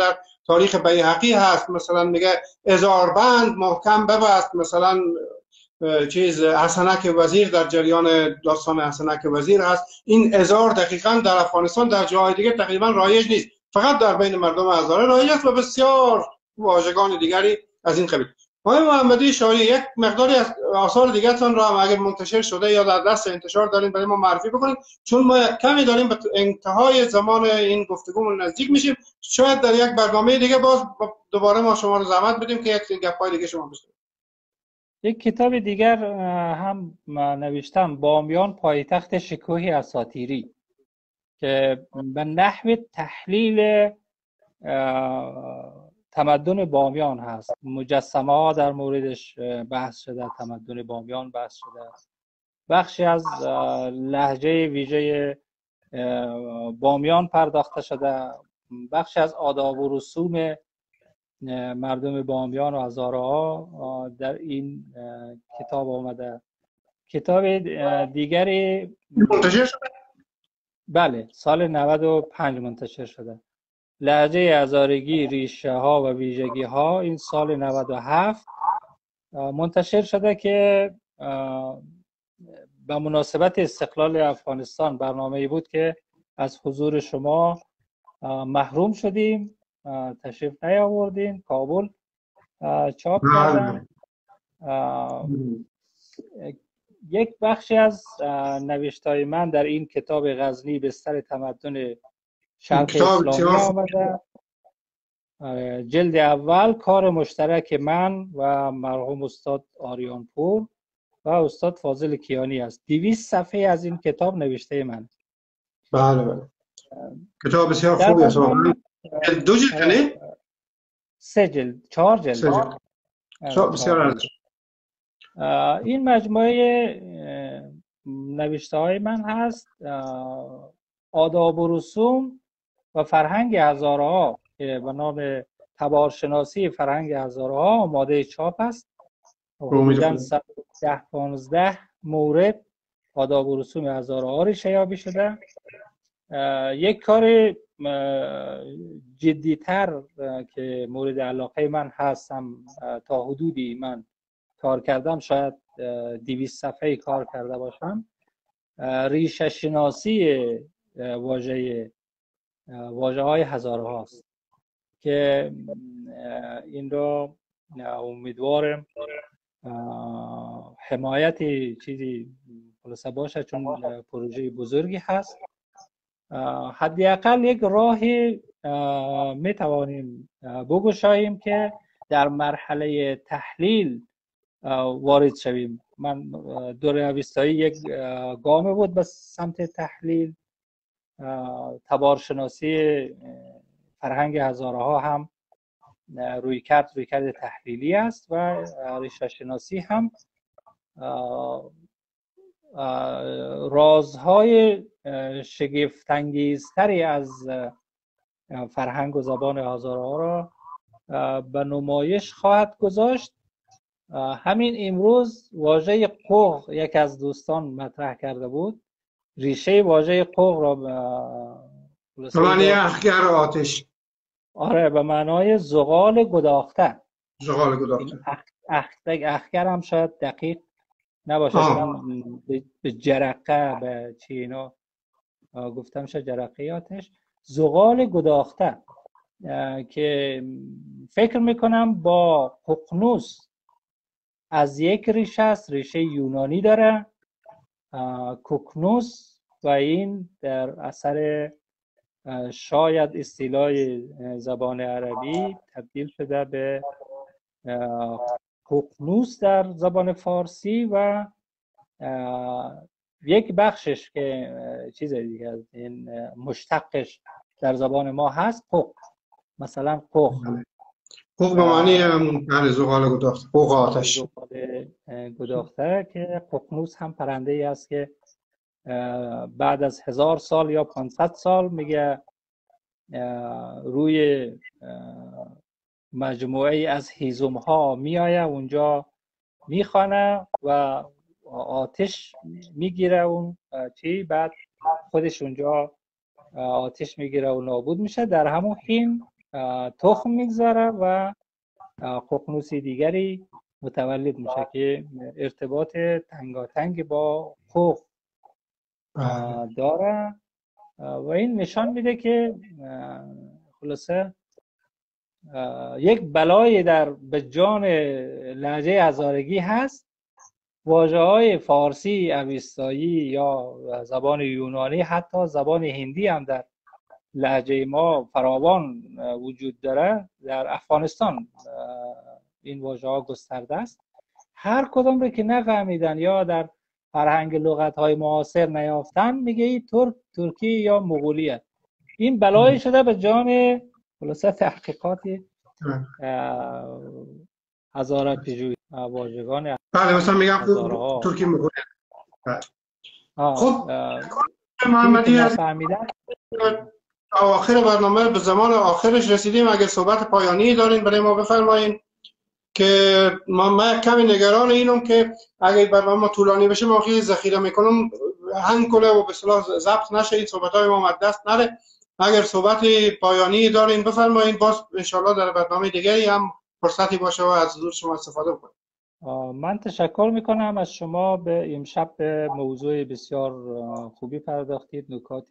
تاریخ بیهقی هست، مثلا میگه هزار بند محکم ببست، مثلا چیز حسنک وزیر در جریان داستان حسنک وزیر هست. این هزار دقیقاً در افغانستان در جای دیگه تقریبا رایج نیست، فقط در بین مردم هزاره رایج است و بسیار واژگان دیگری از این قبیل. آقای محمدی شاعری، یک مقداری از آثار دیگرتان را هم اگر منتشر شده یا در دست انتشار دارین برای ما معرفی بکنید، چون ما کمی داریم به انتهای زمان این گفتگومون نزدیک میشیم. شاید در یک برنامه دیگه باز دوباره ما شما رو زحمت بدیم که یک گپ‌های دیگه شما بشنویم. یک کتاب دیگر هم نوشتم، بامیان پایتخت شکوه اساطیری، که به نحو تحلیل تمدن بامیان هست. مجسمه ها در موردش بحث شده، تمدن بامیان بحث شده، بخشی از لهجه ویژه بامیان پرداخته شده، بخشی از آداب و رسوم مردم بامیان و هزاره ها در این کتاب آمده. کتاب دیگری منتشر شده؟ بله، سال نود و پنج منتشر شده. لهجه هزارگی، ریشه ها و ویژگی ها، این سال نود و هفت منتشر شده که به مناسبت استقلال افغانستان برنامه‌ای بود که از حضور شما محروم شدیم، تشریف نیاوردین. کابل چاپ کردن. یک بخشی از نوشته‌های من در این کتاب غزنی بستر تمدن شرق اسلامی آمده. جلد اول کار مشترک من و مرحوم استاد آریانپور و استاد فاضل کیانی است. دویست صفحه از این کتاب نوشته من. بله بله. کتاب بسیار خوبی است. دو جلد نه؟ سه جلد، چهار جلد. سه جلد. بسیار ارزش. این مجموعه نوشته های من هست. آداب و رسوم و فرهنگ هزاره ها که به نام تبارشناسی فرهنگ هزاره ها آماده چاپ است. حدوداً صد و ده پانزده مورد آداب و رسوم هزاره ها ریشه یابی شده. یک کار جدی‌تر که مورد علاقه من هستم، تا حدودی من کار کردم، شاید دویست صفحه کار کرده باشم، ریشه شناسی واژه واژه های هزاره هاست که این را امیدوارم حمایت چیزی خلاصه باشه، چون پروژه بزرگی هست. حداقل یک راهی می توانیم بگشاییم که در مرحله تحلیل وارد شویم. من دوره اوستایی یک گام بود به سمت تحلیل. تبارشناسی فرهنگ هزاره ها هم روی کرد روی کرد تحلیلی است و ریشه شناسی هم رازهای شگفت‌انگیزتری از فرهنگ و زبان هزاره ها را به نمایش خواهد گذاشت. همین امروز واژه قوق یک از دوستان مطرح کرده بود. ریشه واژه قوق را به معنی اخگر آتش. آره، به معنای زغال گداخته. زغال گداخته. اخگر اخگر هم شاید دقیق نباشه، به جرقه به چی اینا گفتم شه، جرقه آتش. زغال گداخته که فکر میکنم با ققنوس از یک ریشه است، ریشه یونانی داره، کوکنوس، و این در اثر شاید اصطلاح زبان عربی تبدیل شده به کوکنوس در زبان فارسی و یک بخشش که چیز دیگه از این مشتقش در زبان ما هست قوق. مثلا قوق قوق به معنی همون زغال گداخته، قوق آتش، زغال گداخته، که ققنوس هم پرنده ای است که بعد از هزار سال یا پانصد سال میگه روی مجموعه از هیزم ها میآیه، اونجا میخوانه و آتش میگیره اون چی، بعد خودش اونجا آتش میگیره و نابود میشه. در همون حین تخم میگذاره و ققنوس دیگری متولد میشه که ارتباط تنگاتنگ با قق داره و این نشان میده که خلاصه یک بلای در به جان لهجه هزارگی هست. واژه های فارسی، اوستایی یا زبان یونانی، حتی زبان هندی هم در لهجه ما فراوان وجود داره. در افغانستان این واژه ها گسترده است. هر کدام رو که نفهمیدن یا در فرهنگ لغت های معاصر نیافتن میگه این ترک، ترکی یا مغولی. این بلای شده به جان خلاصه تحقیقات هزاره پیجوی واژگان. بله مثلا میگم ترکی مغولی. خب محمدی از آخر برنامه به زمان آخرش رسیدیم. اگر صحبت پایانی دارین برای ما بفرمایین که ما, ما کمی نگران اینم که اگر برنامه طولانی بشه ما خیلی ذخیره میکنم هنگ کنه و به اصطلاح ضبط نشه، این صحبت های ما دست نره. اگر صحبت پایانی دارین بفرمایین، باز ان شاءالله در برنامه دیگری هم فرصتی باشه و از حضور شما استفاده کنیم. من تشکر میکنم از شما. به امشب به موضوع بسیار خوبی پرداختید، نکات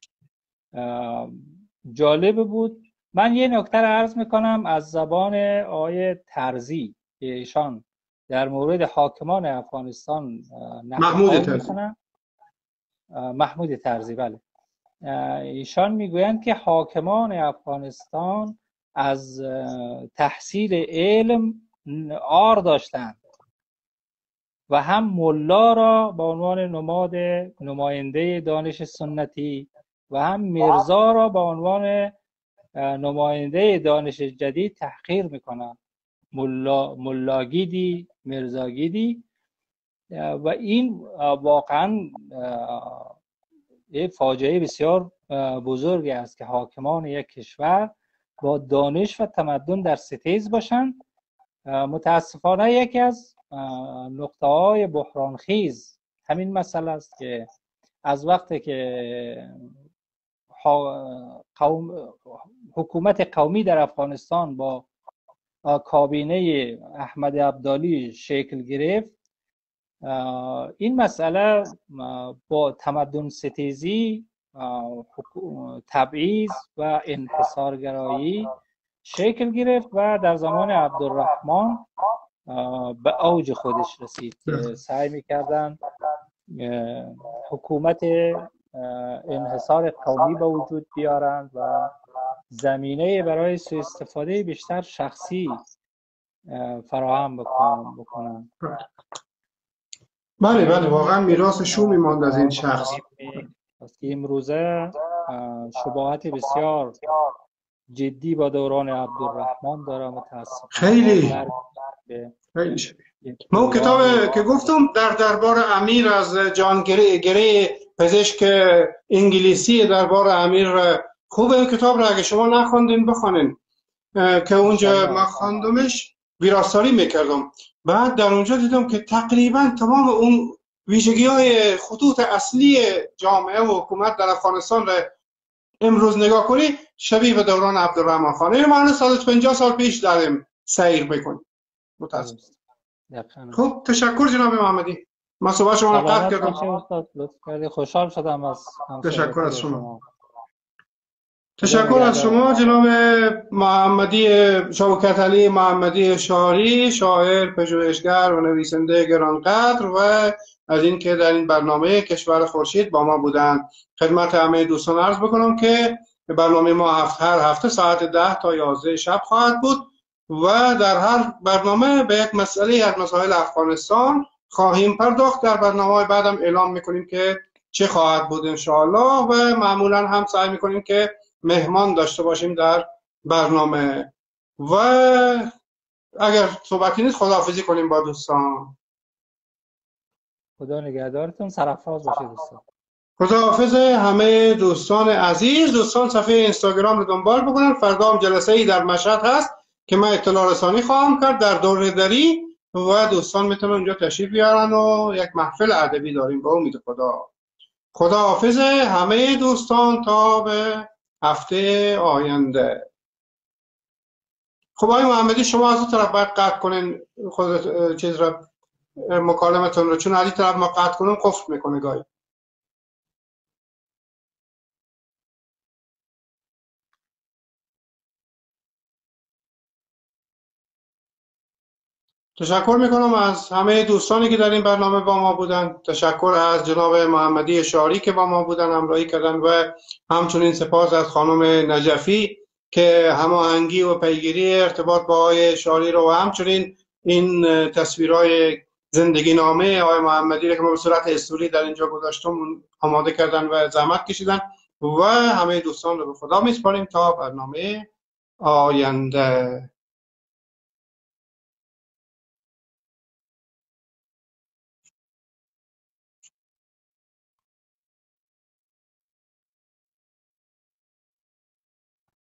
جالب بود. من یه نکته رو عرض میکنم از زبان آقای ترزی که ایشان در مورد حاکمان افغانستان محمود ترزی محمود ترزی بله، ایشان میگویند که حاکمان افغانستان از تحصیل علم عار داشتند و هم ملا را به عنوان نماد نماینده دانش سنتی و هم میرزا را به عنوان نماینده دانش جدید تحقیر میکنن. ملا ملاگیدی، میرزاگیدی. و این واقعا یک فاجعه بسیار بزرگی است که حاکمان یک کشور با دانش و تمدن در ستیز باشند. متاسفانه یکی از نقطه های بحران خیز همین مسئله است که از وقتی که قوم حکومت قومی در افغانستان با کابینه احمد ابدالی شکل گرفت، این مسئله با تمدن ستیزی، تبعیض و انحصارگرایی شکل گرفت و در زمان عبدالرحمن به اوج خودش رسید که سعی میکردن حکومت انحصار قومی به وجود بیارند و زمینه برای سوء استفاده بیشتر شخصی فراهم بکنند. بله بله واقعا میراث شومی ماند از این شخص. امروزه شباهت بسیار جدی با دوران عبدالرحمن داره متاسفانه. خیلی خیلی شبیه. ما کتاب که گفتم در دربار امیر از جان گری, گری پزشک انگلیسی دربار امیر، خوبه این کتاب را اگه شما نخوندین بخونین که اونجا ما خواندمش ویراستاری میکردم. بعد در اونجا دیدم که تقریبا تمام اون ویژگی های خطوط اصلی جامعه و حکومت در افغانستان را امروز نگاه کنی شبیه به دوران عبدالرحمن خان. این معنی صد و پنجاه سال پیش داریم سیر بکنیم. متاسفم. خب تشکر جناب محمدی. من صحبت شما را قطع کردم. خوشحال شدم از تشکر از شما. تشکر از شما جناب محمدی شوکت علی محمدی شاعری، شاعر، پژوهشگر و نویسنده گرانقدر و از این که در این برنامه کشور خورشید با ما بودند. خدمت همه دوستان عرض بکنم که برنامه ما هفت هر هفته ساعت ده تا یازده شب خواهد بود و در هر برنامه به یک مسئله از مسائل افغانستان خواهیم پرداخت. در برنامه بعدم اعلام میکنیم که چه خواهد بود انشاءالله و معمولا هم سعی میکنیم که مهمان داشته باشیم در برنامه. و اگر صحبتی نیست خداحافظی کنیم با دوستان. خدا نگهدارتون، سرفراز باشید دوستان. خداحافظ همه دوستان عزیز. دوستان صفحه اینستاگرام رو دنبال بکنن. فردا هم جلسه ای در مشهد هست که من اطلاع رسانی خواهم کرد در دوره دری و دوستان میتونن اونجا تشریف بیارن و یک محفل ادبی داریم به امید خدا. خداحافظ همه دوستان تا به هفته آینده. خب آقای محمدی شما از اون طرف باید قطع کنین خود چیز را مکالمتون رو، چون از این طرف ما قطع کنیم قفل میکنه گاهی. تشکر میکنم از همه دوستانی که در این برنامه با ما بودن. تشکر از جناب محمدی اشاری که با ما بودن، همراهی کردن، و همچنین سپاس از خانم نجفی که هماهنگی و پیگیری ارتباط با آقای اشاری رو و همچنین این تصویرهای زندگی نامه آقای محمدی رو که ما به صورت استوری در اینجا گذاشتم آماده کردن و زحمت کشیدن، و همه دوستان رو به خدا میسپاریم تا برنامه آینده.